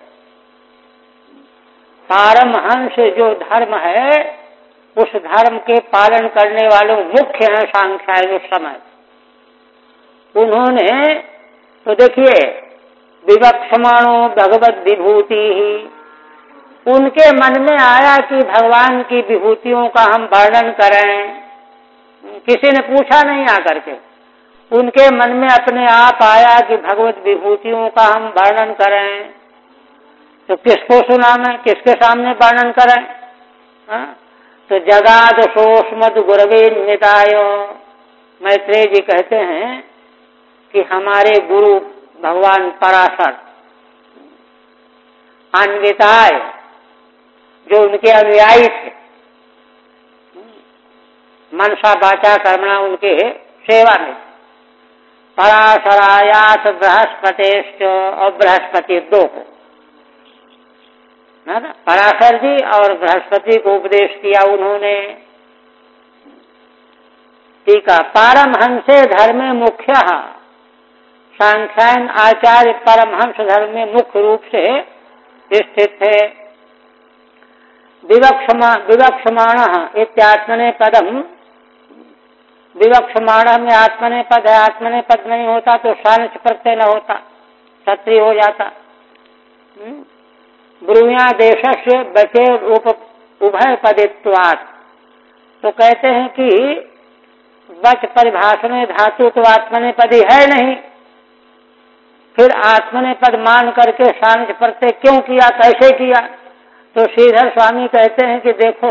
पारमहंस जो धर्म है, उस धर्म के पालन करने वालों मुख्य हैं सांख्यायन उस समय। उन्होंने तो देखिए विवक्षमाणो भगवद विभूति ही, उनके मन में आया कि भगवान की विभूतियों का हम वर्णन करें। किसी ने पूछा नहीं आकर के, उनके मन में अपने आप आया कि भगवत विभूतियों का हम वर्णन करें। तो किसको सुनाएं, किसके सामने वर्णन करें? तो जगाद सोष्मद गुरवे निताय, मैत्रेय जी कहते हैं कि हमारे गुरु भगवान पराशर अन्विताय, जो उनके अनुयायी थे, मनसा वाचा कर्मणा उनके सेवा में, पराशरायात बृहस्पतिश्च, और बृहस्पति दो को, है ना, पराशर जी और बृहस्पति को उपदेश किया उन्होंने। टीका पारमहंसे धर्मे मुख्य, सांख्यायन आचार्य परमहंस धर्म में मुख्य रूप से स्थित थे। विवक्षमाण इत्यात्मने पदम, विवक्षमाण में आत्मने पद है, आत्मने पद नहीं होता तो सानिच प्रत्यय न होता, क्षत्रिय हो जाता। ब्रूया देशस्य बचे रूप उभय पदित्वात्, तो कहते हैं कि वच परिभाषण धातु तो आत्मने पदी है नहीं, फिर आत्मने पद मान करके सानिच प्रत्यय क्यों किया, कैसे किया? तो श्रीधर स्वामी कहते हैं कि देखो,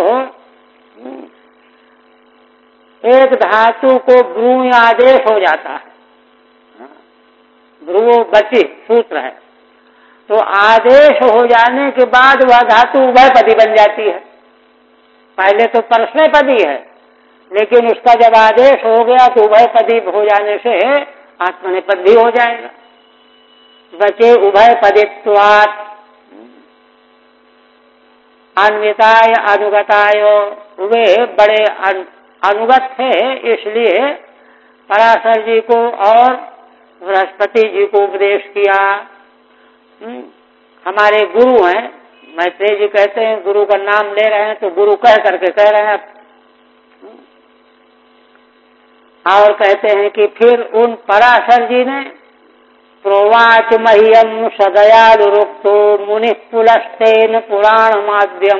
एक धातु को ब्रू आदेश हो जाता है, ब्रू बची सूत्र है, तो आदेश हो जाने के बाद वह धातु उभयपदी बन जाती है। पहले तो परस्मैपदी है, लेकिन उसका जब आदेश हो गया तो उभयपदी हो जाने से आत्मनेपद भी हो जाएगा। बचे उभयपदित्वात्, अन्विताय अनुगताय, वे बड़े अनुगत थे, इसलिए पराशर जी को और बृहस्पति जी को उपदेश किया। हमारे गुरु हैं, मैत्रेय जी कहते हैं गुरु का नाम ले रहे हैं तो गुरु कह करके कह रहे हैं। और कहते हैं कि फिर उन पराशर जी ने प्रोवाच मह्यम सदयालुरुक्तो मुनि पुलस्तेन पुराण माध्यम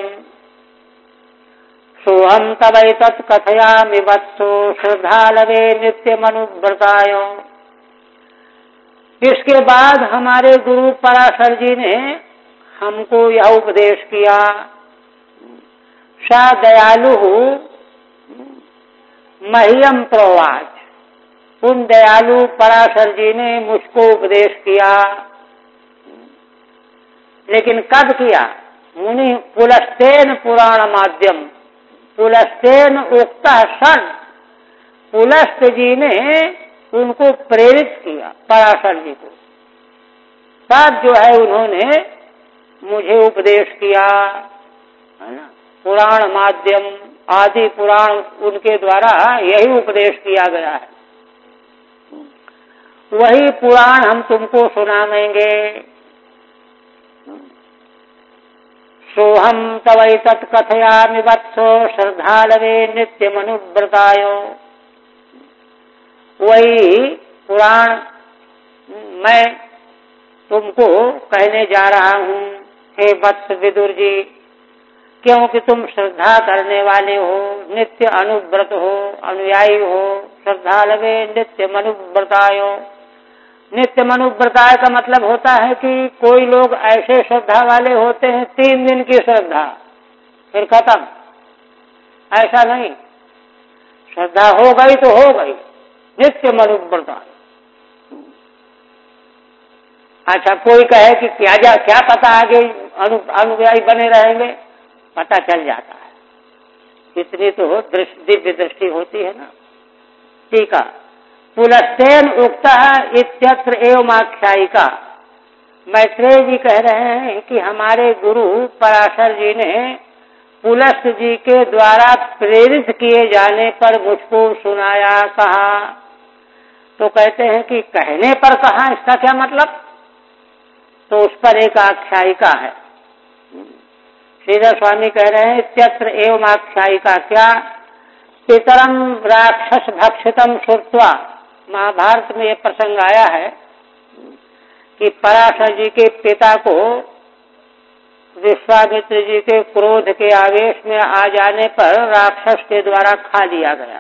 सोहम तवैतत् कथयामि वत्सो श्रद्धालवे नित्यमनुव्रताय। इसके बाद हमारे गुरु पराशर जी ने हमको यह उपदेश किया। स दयालु मह्यम प्रोवाच, उन दयालु पराशर जी ने मुझको उपदेश किया। लेकिन कब किया? मुनि पुलस्तेन पुराण माध्यम, पुलस्तेन उक्ता सन, पुलस्त जी ने उनको प्रेरित किया पराशर जी को, तब जो है उन्होंने मुझे उपदेश किया, है ना। पुराण माध्यम, आदि पुराण उनके द्वारा यही उपदेश किया गया है। वही पुराण हम तुमको सुनाएंगे। सोहम तवैतत् कथयामि वत्सो श्रद्धालवे नित्यमनुव्रतायो, वही पुराण मैं तुमको कहने जा रहा हूँ हे वत्स विदुर जी, क्योंकि तुम श्रद्धा करने वाले हो, नित्य अनुव्रत हो, अनुयायी हो। श्रद्धालवे नित्य मनुव्रतायो, नित्य मनुव्रताय का मतलब होता है कि कोई लोग ऐसे श्रद्धा वाले होते हैं 3 दिन की श्रद्धा फिर खत्म, ऐसा नहीं। श्रद्धा हो गई तो हो गई, नित्य मनुव्रताय। अच्छा, कोई कहे कि क्या पता आगे अनुयायी बने रहेंगे, पता चल जाता है, इतनी तो दिव्य दृष्टि होती है ना। ठीक है। पुलस्तेन उक्ता इत्यत्र एवं आख्यायिका, मैत्रेय जी कह रहे हैं कि हमारे गुरु पराशर जी ने पुलस्त जी के द्वारा प्रेरित किए जाने पर मुझको सुनाया, कहा। तो कहते हैं कि कहने पर कहा, इसका क्या मतलब? तो उस पर एक आख्यायिका है। श्रीधर स्वामी कह रहे हैं इत्यत्र एवं आख्यायिका, क्या? पितरम राक्षस भक्षितम श्रुत्वा, महाभारत में यह प्रसंग आया है कि पराशर जी के पिता को विश्वामित्र जी के क्रोध के आवेश में आ जाने पर राक्षस के द्वारा खा लिया गया।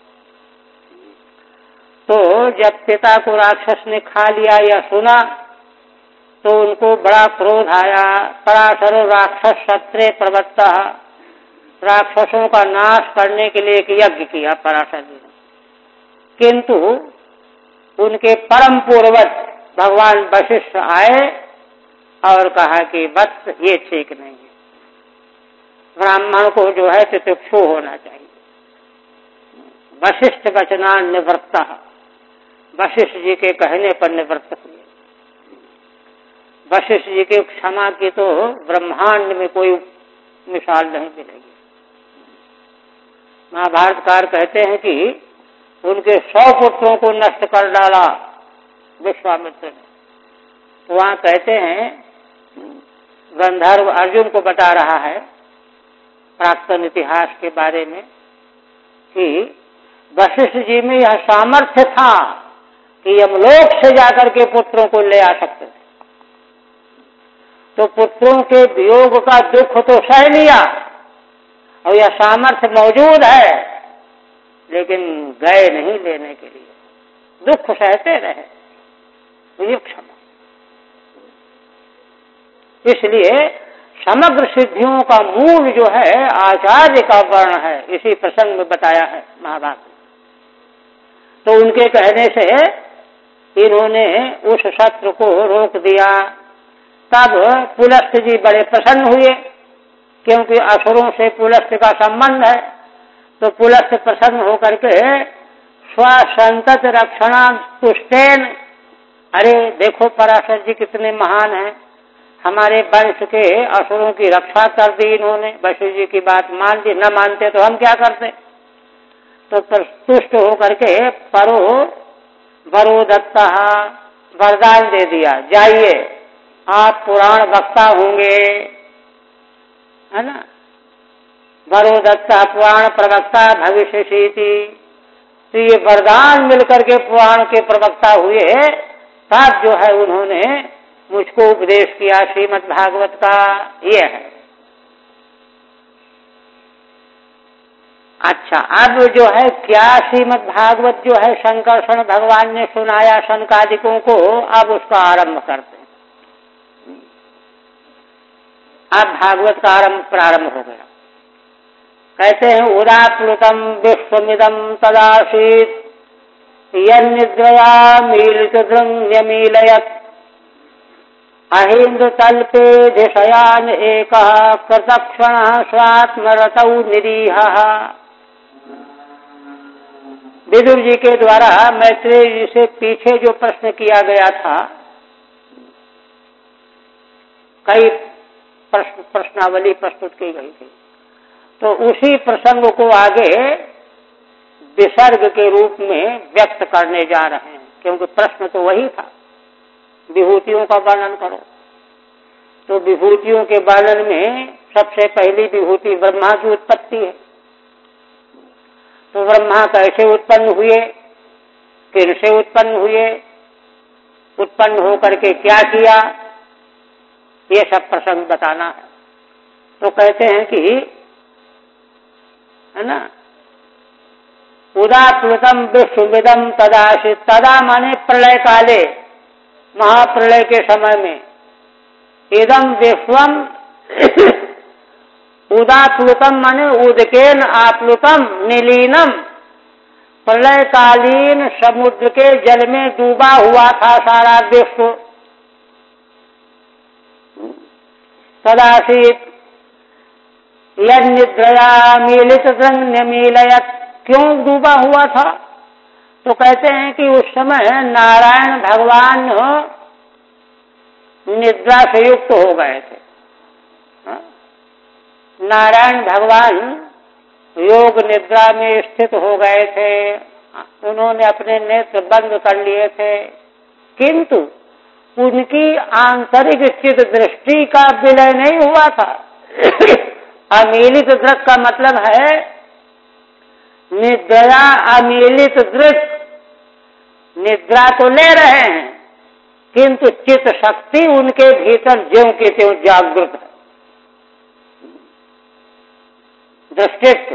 तो जब पिता को राक्षस ने खा लिया या सुना तो उनको बड़ा क्रोध आया। पराशर राक्षस शत्रे प्रवत्ता, राक्षसों का नाश करने के लिए एक यज्ञ किया पराशर जी ने। किंतु उनके परम पूर्वज भगवान वशिष्ठ आए और कहा कि बस ये ठीक नहीं है, ब्राह्मण को जो है तितिक्षु होना चाहिए। वशिष्ठ वचना निवृत्ता, वशिष्ठ जी के कहने पर निवृत्त हुए। वशिष्ठ जी की क्षमा की तो ब्रह्मांड में कोई मिसाल नहीं मिलेगी। महाभारतकार कहते हैं कि उनके 100 पुत्रों को नष्ट कर डाला विश्वामित्र ने। वहां कहते हैं, गंधर्व अर्जुन को बता रहा है प्राक्तन इतिहास के बारे में कि वशिष्ठ जी में यह सामर्थ्य था कि यमलोक से जाकर के पुत्रों को ले आ सकते थे। तो पुत्रों के वियोग का दुख तो सह लिया और यह सामर्थ्य मौजूद है, लेकिन गए नहीं लेने के लिए, दुख सहते रहे। ये क्षमा। इसलिए समग्र सिद्धियों का मूल जो है आचार्य का वर्ण है, इसी प्रसंग में बताया है महाभारत। तो उनके कहने से इन्होंने उस शत्रु को रोक दिया। तब पुलस्त जी बड़े प्रसन्न हुए, क्योंकि असुरों से पुलस्त का संबंध है। तो पुलस्त प्रसन्न होकर के स्वसंतत रक्षणा तुष्टेन, अरे देखो पराशर जी कितने महान हैं, हमारे वंश के असुरों की रक्षा कर दी इन्होंने, वशिष्ठ जी की बात मान ली, न मानते तो हम क्या करते। तो तुष्ट होकर के वरो दत्ता, वरदान दे दिया, जाइए आप पुराण वक्ता होंगे, है ना। वरो दत्ता पुराण प्रवक्ता भविष्यसीति, तो ये वरदान मिलकर के पुराण के प्रवक्ता हुए। तब जो है उन्होंने मुझको उपदेश किया श्रीमद् भागवत का, ये है। अच्छा, अब जो है क्या श्रीमद् भागवत जो है शंकरषण भगवान ने सुनाया शनकादिकों को, अब उसका आरंभ करते हैं। अब भागवत का प्रारंभ हो गया। कहते हैं उदाप्लुतम विश्वमिदं तदासीत् यन्निद्रया मीलितदृङ्गमीलयत् अहीन्द्रतल्पे धिषयान एकः कृतक्षणः स्वात्मरतौ निरीहः। विदुर जी के द्वारा मैत्रेय जी से पीछे जो प्रश्न किया गया था, कई प्रश्नावली प्रस्तुत की गई थी, तो उसी प्रसंग को आगे विसर्ग के रूप में व्यक्त करने जा रहे हैं, क्योंकि प्रश्न तो वही था, विभूतियों का वर्णन करो। तो विभूतियों के वर्णन में सबसे पहली विभूति ब्रह्मा की उत्पत्ति है। तो ब्रह्मा कैसे उत्पन्न हुए, किनसे उत्पन्न हुए, उत्पन्न होकर के क्या किया, ये सब प्रसंग बताना है। तो कहते हैं कि है ना, उदाप्लुतम विश्वमिदं तदासीत्, तदा माने प्रलय काले, महाप्रलय के समय में, इदं विश्वम उदाप्लुतम माने उदकेन आप्लुतम निलीनम, प्रलयकालीन समुद्र के जल में डूबा हुआ था सारा विश्व। तदासीत् यन्निद्रया मीलितदृङ्गमीलयत्, क्यों डूबा हुआ था? तो कहते हैं कि उस समय नारायण भगवान निद्रा से युक्त हो गए थे। नारायण भगवान योग निद्रा में स्थित हो गए थे, उन्होंने अपने नेत्र बंद कर लिए थे, किंतु उनकी आंतरिक चित दृष्टि का विलय नहीं हुआ था। अमीलित दृक् का मतलब है निद्रा अमीलित दृक्, निद्रा तो ले रहे हैं किंतु चित्त शक्ति उनके भीतर ज्यों के त्यों जागृत है। दृष्टित्व,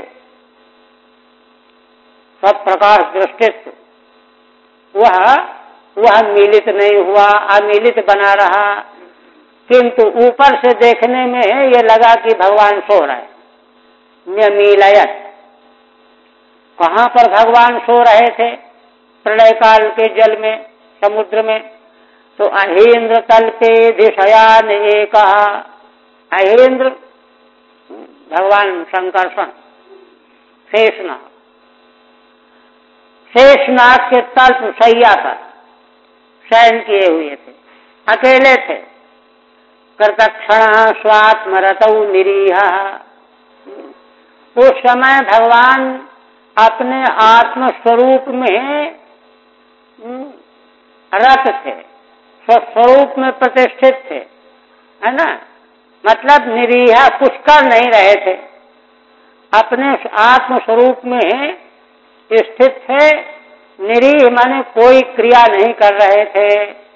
सब प्रकाश दृष्टित्व, वह मिलित नहीं हुआ, अमिलित बना रहा, किंतु ऊपर से देखने में ये लगा कि भगवान सो रहे हैं। न्यमीलयत, कहाँ पर भगवान सो रहे थे? प्रलय काल के जल में, समुद्र में। तो अहेन्द्र तल्पे धिषयान एकः, अहेन्द्र भगवान शंकरषण, शेषनाग, शेषनाग के तल्प शैया पर शयन किए हुए थे, अकेले थे। कृतक्षणः स्वात्मरतौ निरीहः, उस समय भगवान अपने आत्म स्वरूप में रत थे, स्वस्वरूप में प्रतिष्ठित थे, है ना। मतलब निरीह, कुछ कर नहीं रहे थे, अपने आत्म स्वरूप में स्थित थे। निरीह माने कोई क्रिया नहीं कर रहे थे।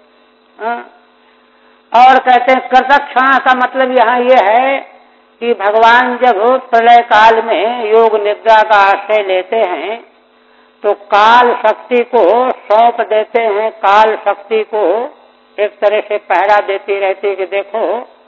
और कहते हैं कृतक्षण का मतलब यहाँ ये है कि भगवान जब प्रलय काल में योग निद्रा का आश्रय लेते हैं तो काल शक्ति को सौंप देते हैं, काल शक्ति को एक तरह से पहरा देती रहती है कि देखो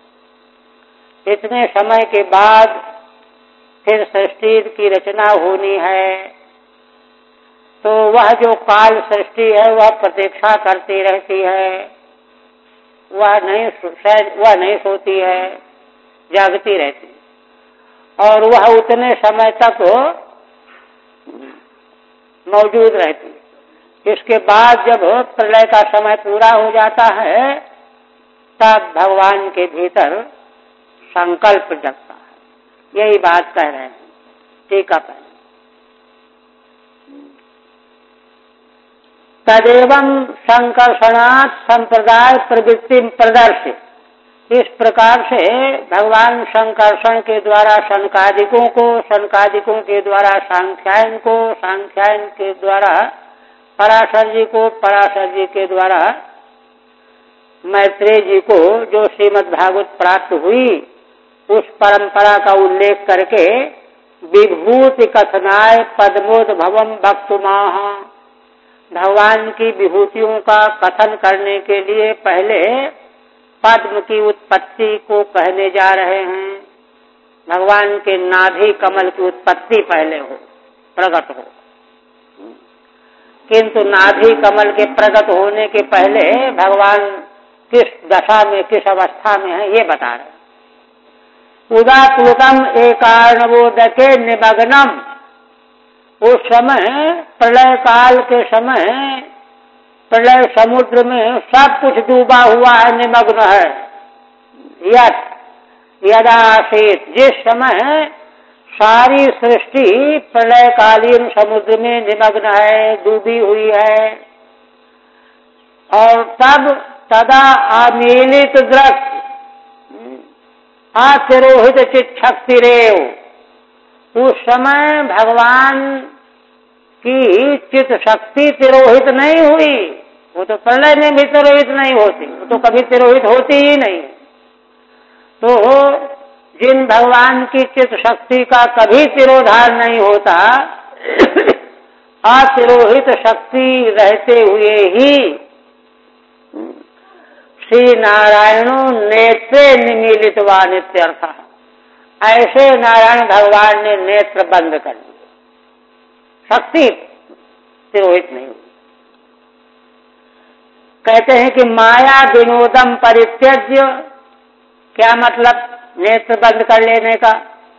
इतने समय के बाद फिर सृष्टि की रचना होनी है। तो वह जो काल सृष्टि है वह प्रतीक्षा करती रहती है, वह नहीं सोती है, जागती रहती है और वह उतने समय तक मौजूद रहती है। इसके बाद जब प्रलय का समय पूरा हो जाता है तब भगवान के भीतर संकल्प जगता है। यही बात कह रहे हैं। ठीक है। तदेवं संकर्षणात् संप्रदाय प्रवृत्ति प्रदर्शित, इस प्रकार से भगवान संकर्षण के द्वारा शनकादिकों को, शनकादिकों के द्वारा सांख्यायन को, सांख्यायन के द्वारा पराशर जी को, पराशर जी के द्वारा मैत्रेय जी को जो श्रीमद् भागवत प्राप्त हुई उस परंपरा का उल्लेख करके विभूति कथनाय पद्मोद्भवम वक्तुमाह, भगवान की विभूतियों का कथन करने के लिए पहले पद्म की उत्पत्ति को कहने जा रहे हैं। भगवान के नाभि कमल की उत्पत्ति पहले हो, प्रकट हो, किंतु नाभि कमल के प्रकट होने के पहले भगवान किस दशा में, किस अवस्था में है, ये बता रहे। उदात्मकम एकार्णवोदके निमग्नम, उस समय प्रलय काल के समय प्रलय समुद्र में सब कुछ डूबा हुआ है, निमग्न है। यदा आसीत, जिस समय सारी सृष्टि प्रलयकालीन समुद्र में निमग्न है, डूबी हुई है, और तब तदा आमीलित दृक् अतिरोहित चित्शक्तिरेव, उस समय भगवान की चित्त शक्ति तिरोहित नहीं हुई। वो तो प्रलय में भी तिरोहित नहीं होती, वो तो कभी तिरोहित होती ही नहीं। तो जिन भगवान की चित्त शक्ति का कभी तिरोधान नहीं होता, अतिरोहित शक्ति रहते हुए ही श्री नारायणो नेत्रे निमीलितवान इत्यर्थ, ऐसे नारायण भगवान ने नेत्र बंद कर दिए, शक्ति तिरोहित नहीं हुई। कहते हैं कि माया विनोदम परित्यज्य, क्या मतलब नेत्र बंद कर लेने का?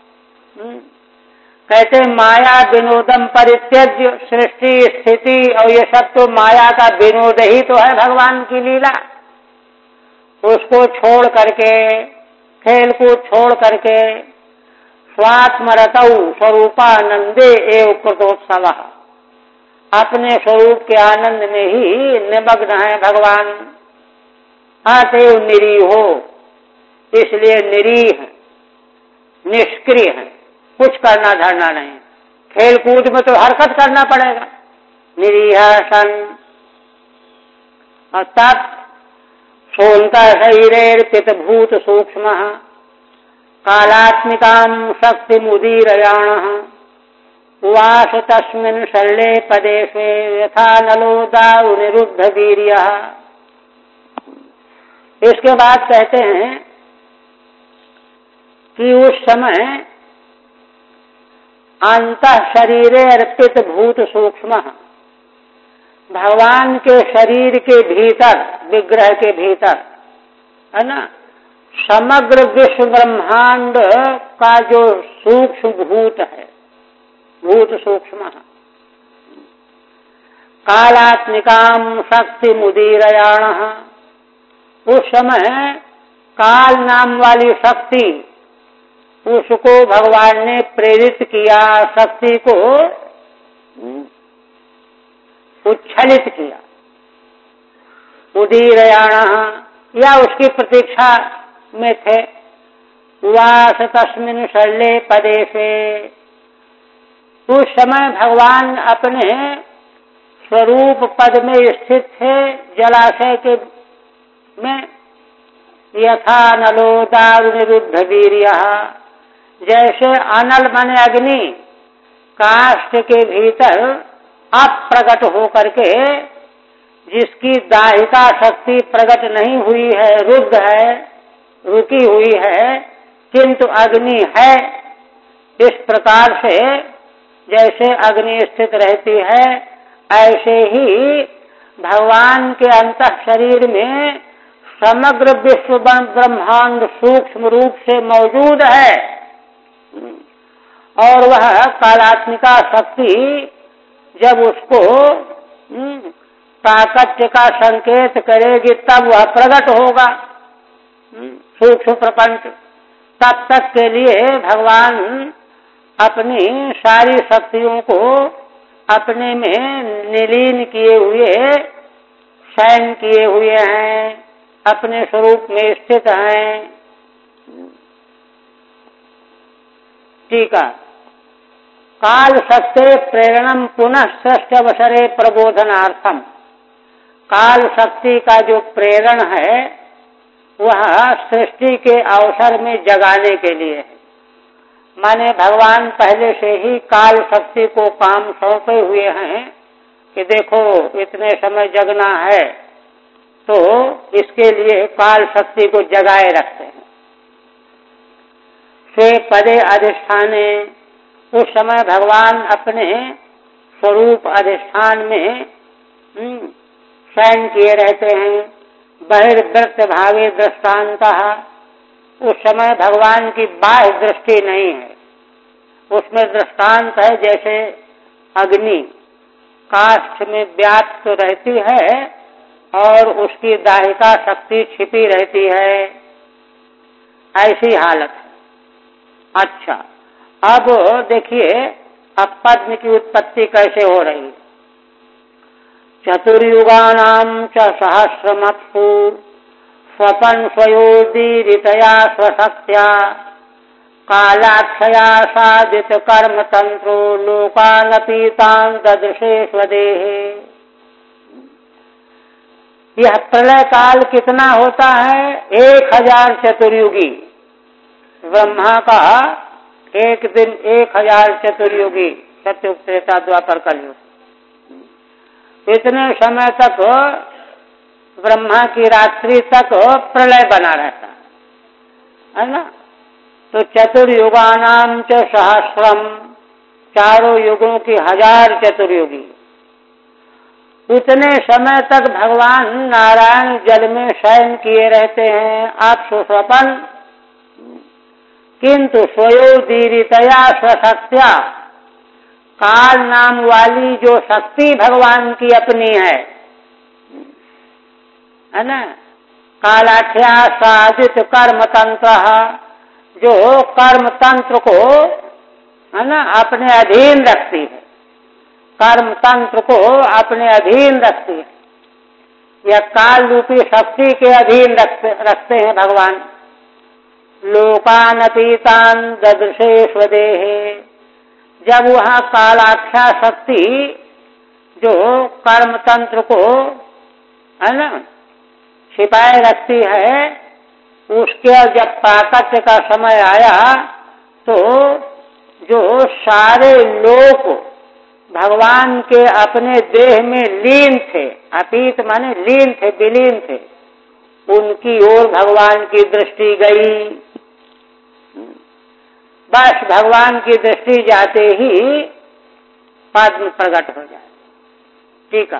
कहते हैं माया विनोदम परित्यज्य, सृष्टि स्थिति और ये सब तो माया का विनोद ही तो है, भगवान की लीला। उसको छोड़ करके, खेल को छोड़ करके स्वात्मरतौ स्वरूपानंदे एव कृतोत्सव, अपने स्वरूप के आनंद में ही निमग्न है भगवान। अतएव निरीहो, इसलिए निरीह, निष्क्रिय है, कुछ करना धरना नहीं। खेल कूद में तो हरकत करना पड़ेगा, निरीह सन। और तब सोनता शरीरेर्पित भूत सूक्ष्म कालात्मिकां शक्ति मुदीरयाण उवास तस्मिन् शल्ये पदेशे यथा नलो दारु निरुद्ध वीर्यः। इसके बाद कहते हैं कि उस समय अंतः शरीरे अर्पित भूत सूक्ष्म, भगवान के शरीर के भीतर, विग्रह के भीतर है ना, समग्र विश्व ब्रह्मांड का जो सूक्ष्म भूत है, भूत सूक्ष्म, कालात्मिकां शक्ति मुदीरयाण, उस समय काल नाम वाली शक्ति, उसको भगवान ने प्रेरित किया, शक्ति को उच्छलित किया। उदीरयाण, या उसकी प्रतीक्षा में थे। उवास तस्मिन् शल्ये पदेशे, उस समय भगवान अपने स्वरूप पद में स्थित थे, जलाशय के में। यथा नलो दारु निरुद्ध वीर्यः, जैसे अनल माने अग्नि काष्ठ के भीतर अप्रकट होकर के, जिसकी दाहिका शक्ति प्रकट नहीं हुई है, रुद्ध है, रुकी हुई है, किंतु अग्नि है, इस प्रकार से जैसे अग्नि स्थित रहती है, ऐसे ही भगवान के अंतः शरीर में समग्र विश्व ब्रह्मांड सूक्ष्म रूप से मौजूद है। और वह कालात्मिका शक्ति जब उसको प्राकट्य का संकेत करेगी, तब वह प्रकट होगा सूक्ष्म प्रपंच। तब तक के लिए भगवान अपनी सारी शक्तियों को अपने में निलीन किए हुए, शयन किए हुए हैं, अपने स्वरूप में स्थित हैं। ठीक है। काल शक्ति प्रेरणम पुनः सृष्टि अवसरे प्रबोधनार्थम, काल शक्ति का जो प्रेरण है वह सृष्टि के अवसर में जगाने के लिए है। माने भगवान पहले से ही काल शक्ति को काम सौंपे हुए हैं कि देखो इतने समय जगना है, तो इसके लिए काल शक्ति को जगाए रखते हैं। स्वे पदे अधिष्ठाने, उस समय भगवान अपने स्वरूप अधिष्ठान में शयन किए रहते हैं। बहिर्वृत्त भावे दृष्टांतः, उस समय भगवान की बाह्य दृष्टि नहीं है, उसमें दृष्टांत है जैसे अग्नि काष्ठ में व्याप्त रहती है और उसकी दाहिका शक्ति छिपी रहती है, ऐसी हालत है। अच्छा, अब देखिए अब पद्म की उत्पत्ति कैसे हो रही। चतुर्युगानां च सहस्रमत्सु स्वपन स्वयोदीरितया स्वशक्त्या कालाक्षया साधित कर्म तंत्रो लोकानपीतान ददृशे स्वदेहे। यह प्रलय काल कितना होता है? 1000 चतुर्युगी। ब्रह्मा का एक दिन 1000 चतुर्युगी, सत्युग त्रेता द्वापर कलयुग। इतने समय तक ब्रह्मा की रात्रि तक प्रलय बना रहता है ना। तो चतुर्युगानां च सहस्रम, चारों युगों की 1000 चतुर्युगी। उतने समय तक भगवान नारायण जल में शयन किए रहते हैं आप सुस्वपन, किंतु स्वयोदीरितया स्वशक्त्या, काल नाम वाली जो शक्ति भगवान की अपनी है ना, कालाख्या साधित कर्म तंत्र, जो कर्म तंत्र को है ना अपने अधीन रखती है, कर्म तंत्र को अपने अधीन रखती है, या काल रूपी शक्ति के अधीन रखते हैं भगवान। लोकानतीतान ददृशे स्वदेहे, जब वह कालाख्या शक्ति जो कर्म तंत्र को है ना छिपाए रखती है, उसके जब प्राकट्य का समय आया तो जो सारे लोग भगवान के अपने देह में लीन थे, अतीत माने लीन थे, विलीन थे, उनकी ओर भगवान की दृष्टि गई। बस भगवान की दृष्टि जाते ही पद्म प्रकट हो जाए। ठीक है।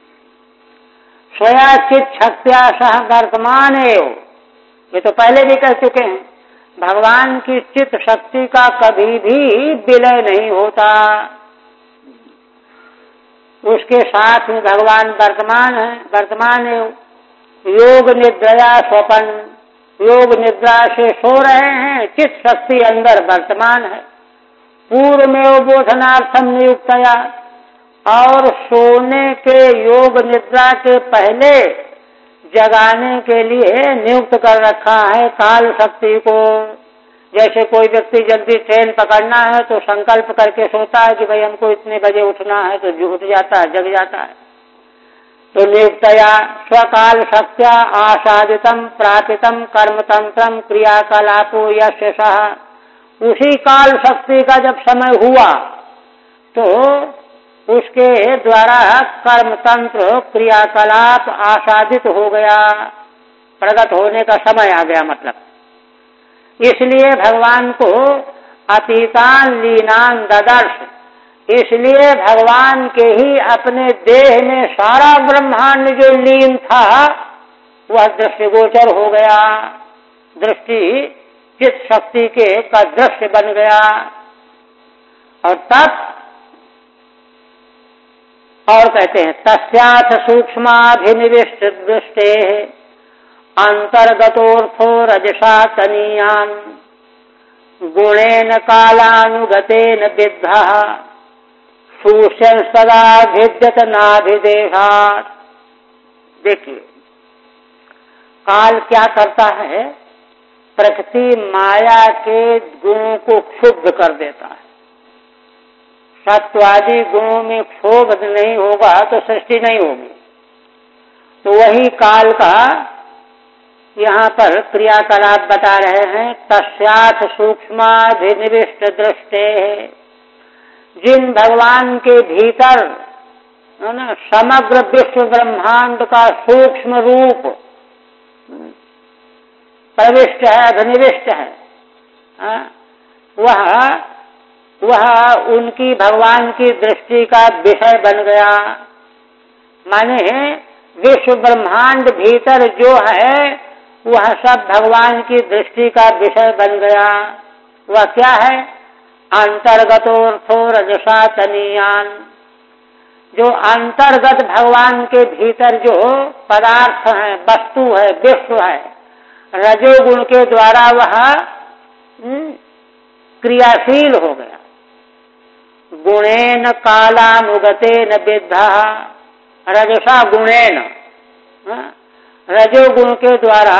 स्वया चित शक्त्या सह वर्तमान एव, ये तो पहले भी कह चुके हैं, भगवान की चित्त शक्ति का कभी भी विलय नहीं होता, उसके साथ में भगवान वर्तमान है। वर्तमान एव योग निद्रया स्वपन, योग निद्रा से सो रहे हैं, चित्त शक्ति अंदर वर्तमान है। पूर्व में बोधनार्थम नियुक्तया, और सोने के योग निद्रा के पहले जगाने के लिए नियुक्त कर रखा है काल शक्ति को। जैसे कोई व्यक्ति जल्दी ट्रेन पकड़ना है तो संकल्प करके सोता है कि भाई हमको इतने बजे उठना है, तो उठ जाता है, जग जाता है। तो नियुक्तया स्वकाल शक्त्या आसादितम प्रापितम कर्मतंत्रम क्रियाकलापो यस्य सः, उसी काल शक्ति का जब समय हुआ तो उसके द्वारा कर्मतंत्र क्रियाकलाप आसादित हो गया, प्रकट होने का समय आ गया। मतलब इसलिए भगवान को अतीतान लीनान ददर्श, इसलिए भगवान के ही अपने देह में सारा ब्रह्मांड जो लीन था वह दृष्टिगोचर हो गया, दृष्टि चित्त शक्ति के का दृश्य बन गया। और तब और कहते हैं तस्याथ सूक्ष्माभिनिविष्ट दृष्टे अंतर्गतोर्थो रजसा तनीयान गुणेन कालानुगतेन विद्धः सूक्ष्म सदा भिद्यत नाभिदेहात्। देखिए काल क्या करता है, प्रकृति माया के गुणों को क्षुब्ध कर देता है। सत्वादि गुणों में क्षोभ नहीं होगा तो सृष्टि नहीं होगी। तो वही काल का यहाँ पर क्रियाकलाप बता रहे हैं। तस्याथ सूक्ष्माभिनिविष्ट दृष्टे, जिन भगवान के भीतर है ना, समग्र विश्व ब्रह्मांड का सूक्ष्म रूप प्रविष्ट है, अधिनिविष्ट है, वह उनकी भगवान की दृष्टि का विषय बन गया। माने विश्व ब्रह्मांड भीतर जो है वह सब भगवान की दृष्टि का विषय बन गया। वह क्या है? अंतर्गतोर्थो रजसा तनीयान, जो अंतर्गत भगवान के भीतर जो पदार्थ है, वस्तु है, विश्व है, रजोगुण के द्वारा वह क्रियाशील हो गया। गुणेन कालानुगतेन विद्धा, रजसा गुणेन, रजोगुण के द्वारा,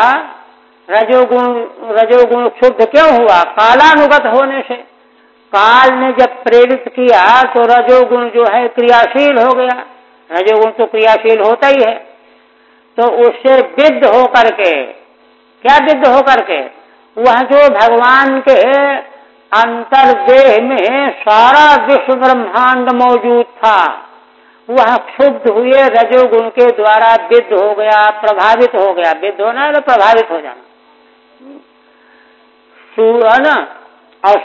रजोगुण शुद्ध क्यों हुआ? कालानुगत होने से। काल ने जब प्रेरित किया तो रजोगुण जो है क्रियाशील हो गया। रजोगुण तो क्रियाशील होता ही है, तो उससे विद्ध होकर के, क्या विद्ध होकर के? वह जो भगवान के अंतर्देह में सारा विश्व ब्रह्मांड मौजूद था, वह क्षुब्ध हुए रजोगुण के द्वारा विद्ध हो गया, प्रभावित हो गया। विद्ध होना है तो प्रभावित हो जाना, और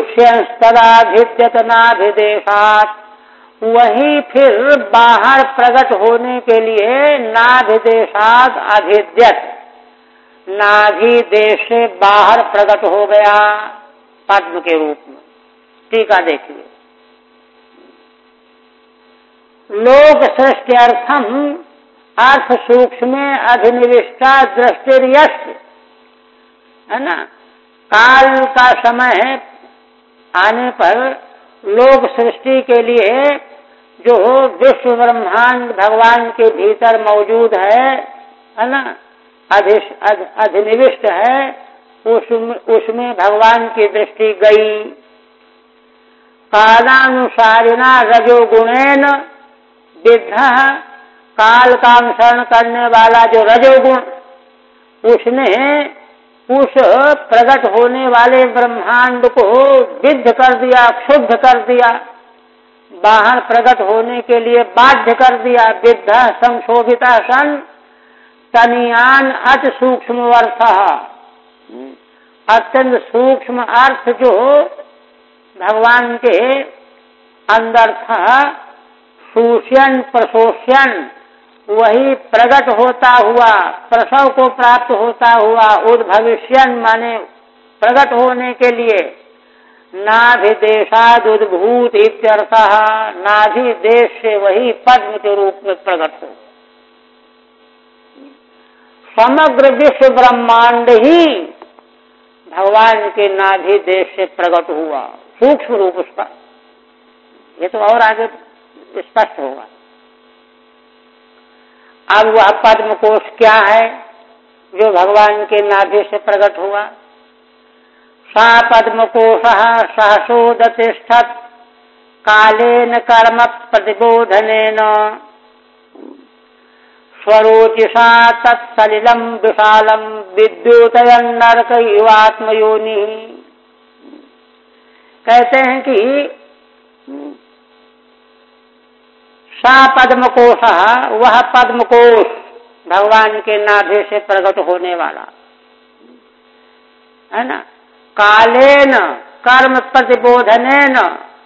सूष्यंस्तदाभिद्यतनाभिदेशात, वही फिर बाहर प्रकट होने के लिए नाभिदेशात अभिद्यत, नाभि देश से बाहर प्रकट हो गया पद्म के रूप में। टीका देखिए, लोक सृष्ट्यर्थम अर्थ सूक्ष्म अधिनिविष्टा दृष्टिर्यस्य, है ना। काल का समय आने पर लोक सृष्टि के लिए जो विश्व ब्रह्मांड भगवान के भीतर मौजूद है ना, अधिनिविष्ट है, उसमें भगवान की दृष्टि गई। कालानुसारिणा रजोगुणेन विद्धा, काल का अनुसरण करने वाला जो रजोगुण, उसने उस प्रकट होने वाले ब्रह्मांड को विद्ध कर दिया, क्षुब्ध कर दिया, बाहर प्रकट होने के लिए बाध्य कर दिया। विद्धा संशोभिता सन तनियान अति सूक्ष्म अर्थ, अत्यंत सूक्ष्म अर्थ जो भगवान के अंदर था, सूष्यन प्रशोष्यन, वही प्रकट होता हुआ, प्रसव को प्राप्त होता हुआ, उद्भविष्यन माने प्रकट होने के लिए, नाभिदेशाद उद्भूत इत्यर्थः, नाभि देश से वही पद्म के रूप में प्रकट हो। समग्र विश्व ब्रह्मांड ही भगवान के नाभि देश से प्रकट हुआ, सूक्ष्म रूप उसका। ये तो और आगे स्पष्ट होगा। अब वह पद्म कोश क्या है जो भगवान के नाभि से प्रकट हुआ? सा पद्म कोशः सहसोदतिष्ठत् कालेन कर्म प्रतिबोधनेन स्वरोचिषा तत्सलिलं विशालं विद्युतयन् नरक इवात्मयोनि। कहते हैं कि सा पद्मकोश, वह पद्मकोश भगवान के नाभि से प्रकट होने वाला है ना। कालेन कर्म प्रतिबोधनेन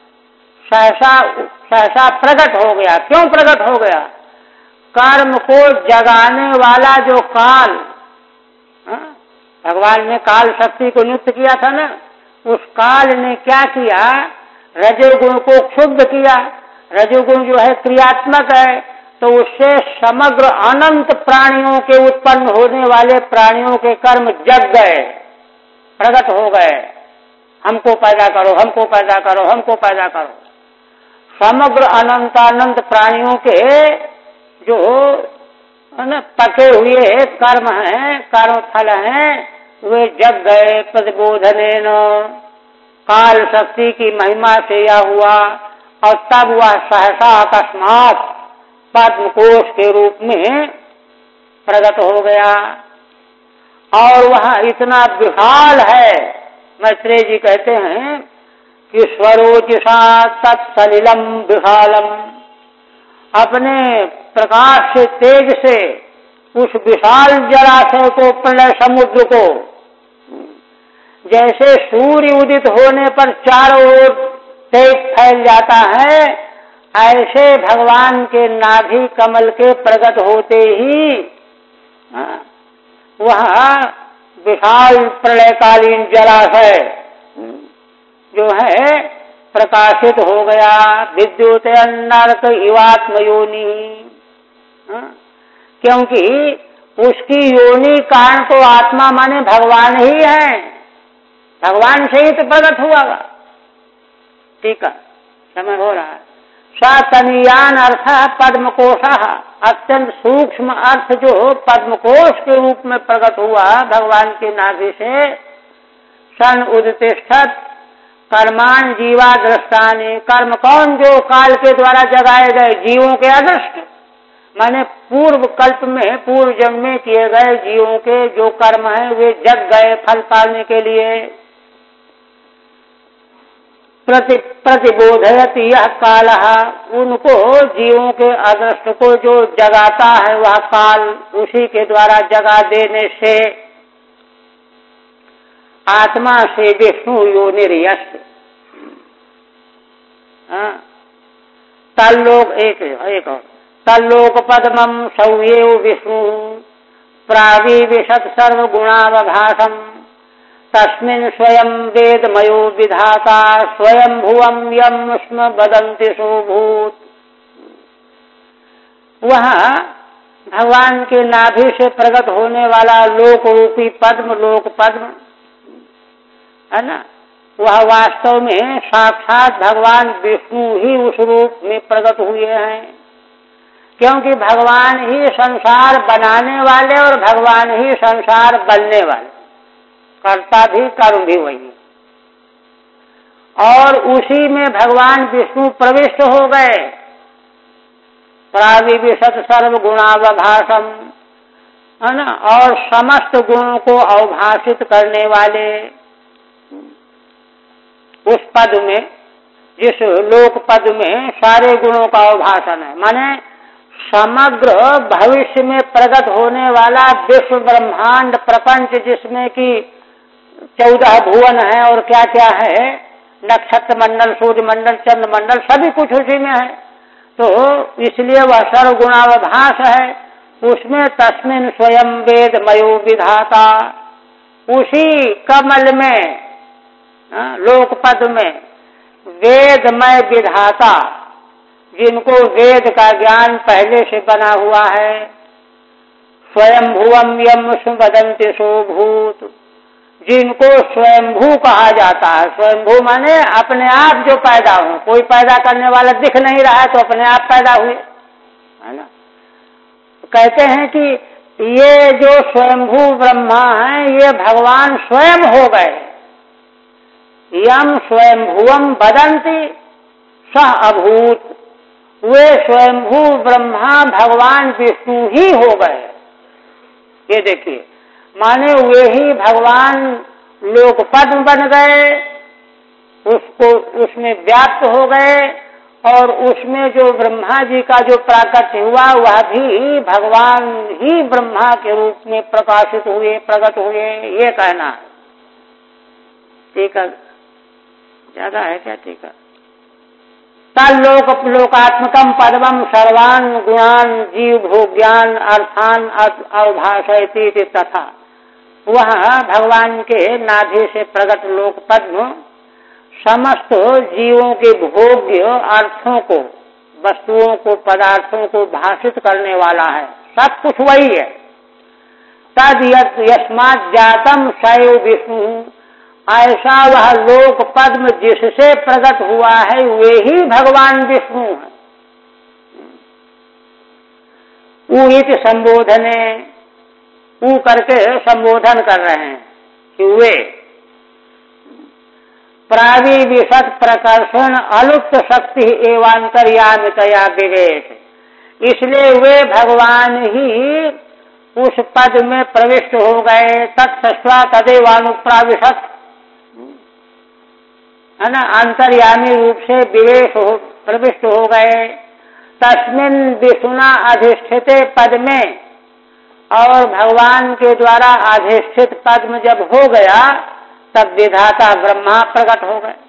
सहसा प्रकट हो गया। क्यों प्रकट हो गया? कर्म को जगाने वाला जो काल, भगवान ने काल शक्ति को नियुक्त किया था ना, उस काल ने क्या किया? रजोगुण को क्षुब्ध किया। रजोगुण जो है क्रियात्मक है, तो उससे समग्र अनंत प्राणियों के उत्पन्न होने वाले प्राणियों के कर्म जग गए, प्रकट हो गए। हमको पैदा करो, हमको पैदा करो, हमको पैदा करो। समग्र अनंत प्राणियों के जो पके हुए कर्म हैं, कर्म फल हैं, वे जग गए। प्रतिबोधनेन, काल शक्ति की महिमा से यह हुआ, और तब वह सहसा अकस्मात पद्मकोश के रूप में प्रकट हो गया। और वह इतना विशाल है, मैत्रेय जी कहते हैं कि स्वरोचिषा तत्सलिलम विशालम, अपने प्रकाश से, तेज से उस विशाल जलाशय को, प्रलय समुद्र को, जैसे सूर्य उदित होने पर चारों ओर तेज फैल जाता है, ऐसे भगवान के नाभि कमल के प्रकट होते ही वह विशाल प्रलयकालीन जलाशय जो है प्रकाशित हो गया। विद्युत नरक इवात्म योनि, क्योंकि उसकी योनि कारण तो आत्मा माने भगवान ही है, भगवान से ही तो प्रकट हुआ। ठीक है, समय हो रहा है। सतनीयान अर्थ पद्मकोश, अत्यंत सूक्ष्म अर्थ जो पद्मकोश के रूप में प्रकट हुआ भगवान के नाभि से। सन उदितिष्ठत कर्मान जीवा दृष्टानि, कर्म कौन? जो काल के द्वारा जगाए गए जीवों के अदृष्ट, माने पूर्व कल्प में, पूर्व जन्म में किए गए जीवों के जो कर्म है वे जग गए फल पाने के लिए। प्रतिबोधयति यह काल, उनको जीवों के अदृष्ट को जो जगाता है वह काल, उसी के द्वारा जगा देने से आत्मा से विष्णु योनिर्यश। तल्लोक एक और तल्लोक पद्मम सौयेव विष्णु प्राविशत सर्वगुणावभासम तस्मिन् स्वयं वेदमयो विधाता स्वयं भुवम यम स्म वदन्ति सोभूत। वह भगवान के नाभि से प्रकट होने वाला लोक रूपी पद्म, लोक पद्म है ना, वह वास्तव में साक्षात भगवान विष्णु ही उस रूप में प्रकट हुए हैं, क्योंकि भगवान ही संसार बनाने वाले और भगवान ही संसार बनने वाले, कर्ता भी कर्म भी वही, और उसी में भगवान विष्णु प्रविष्ट हो गए। प्राविशत सर्व गुणावभासम है ना, और समस्त गुणों को अवभाषित करने वाले उस पद में, जिस लोक पद में सारे गुणों का अवभाषण है, माने समग्र भविष्य में प्रकट होने वाला विश्व ब्रह्मांड प्रपंच, जिसमें कि 14 भुवन है और क्या क्या है, नक्षत्र मंडल, सूर्य मंडल, चंद्र मंडल, सभी कुछ उसी में है। तो इसलिए वह सर्वगुणावभास है। उसमें तस्मिन् स्वयं वेदमयो विधाता, उसी कमल में, लोकपद में वेदमय विधाता, जिनको वेद का ज्ञान पहले से बना हुआ है। स्वयं भुवम यम वदन्ति सोभूत, जिनको स्वयंभू कहा जाता है। स्वयंभू माने अपने आप जो पैदा हो, कोई पैदा करने वाला दिख नहीं रहा है तो अपने आप पैदा हुए, है ना। कहते हैं कि ये जो स्वयंभू ब्रह्मा है ये भगवान स्वयं हो गए। यम स्वयंभुवम वदन्ति सह अभूत, वे स्वयंभू ब्रह्मा भगवान विष्णु ही हो गए। ये देखिए, माने वे ही भगवान लोकपद बन गए, उसको उसमें व्याप्त हो गए, और उसमें जो ब्रह्मा जी का जो प्राकट्य हुआ वह भी भगवान ही ब्रह्मा के रूप में प्रकाशित हुए, प्रकट हुए, ये कहना है। ठीक है, ज्यादा है क्या? ठीक है। तल्लोक लोकात्मकम पद्मम सर्वान गुणान जीव भोग्यान अर्थान अवभाषयति तथा, वह भगवान के नाभि से प्रकट लोक पद्म समस्त जीवों के भोग्य अर्थों को, वस्तुओं को, पदार्थों को भाषित करने वाला है। सब कुछ वही है। तद यस्मात् जातम सैव विष्णु, ऐसा वह लोक पद्म जिससे प्रकट हुआ है वे ही भगवान विष्णु है। ऊहित संबोधने, ऊ करके संबोधन कर रहे हैं कि वे प्राविशत प्रकर्षण अलुप्त शक्ति एवांतर्यामितया विवेश, इसलिए वे भगवान ही उस पद में प्रविष्ट हो गए। तत्सत्वा तदेवानुप्राविशत, है ना, अंतर्यामी रूप से विवेश हो, प्रविष्ट हो गए। तस्मिन विष्णुना अधिष्ठिते पद में, और भगवान के द्वारा अधिष्ठित पद्म जब हो गया तब विधाता ब्रह्मा प्रकट हो गए।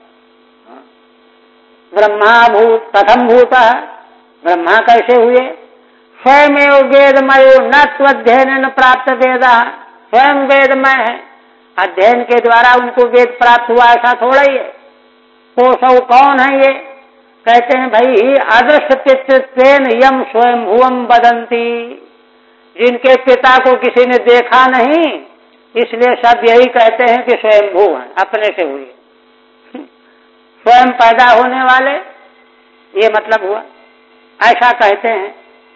ब्रह्मा भूत कथम भूत, ब्रह्मा कैसे हुए? स्वयं वेदमयो न त्वध्ययन प्राप्त वेद, स्वयं वेदमय है, अध्ययन के द्वारा उनको वेद प्राप्त हुआ ऐसा थोड़ा ही है। कोसौ कौन है ये? कहते हैं भाई अदृश्य पितृत्वेन यम स्वयं भुवम बदंती, जिनके पिता को किसी ने देखा नहीं इसलिए सब यही कहते हैं कि स्वयं भू है, अपने से हुए, स्वयं पैदा होने वाले, ये मतलब हुआ, ऐसा कहते हैं।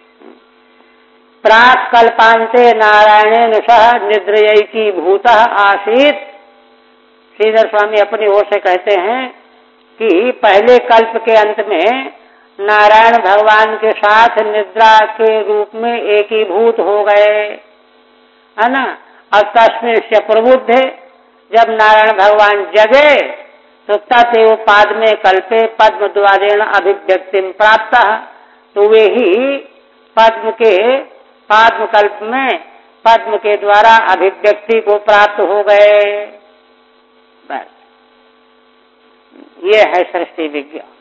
प्राक कल्पांते नारायणेन सह निद्रयैकी भूत आसीत, श्रीधर स्वामी अपनी ओर से कहते हैं कि पहले कल्प के अंत में नारायण भगवान के साथ निद्रा के रूप में एकीभूत हो गए, है ना। और तस्मिन् से प्रबुद्धे, जब नारायण भगवान जगे तो तदेव पाद में कल्पे पद्म द्वारेण अभिव्यक्ति प्राप्त, तो वे ही पद्म कल्प में पद्म के द्वारा अभिव्यक्ति को प्राप्त हो गए। बस ये है सृष्टि विज्ञान।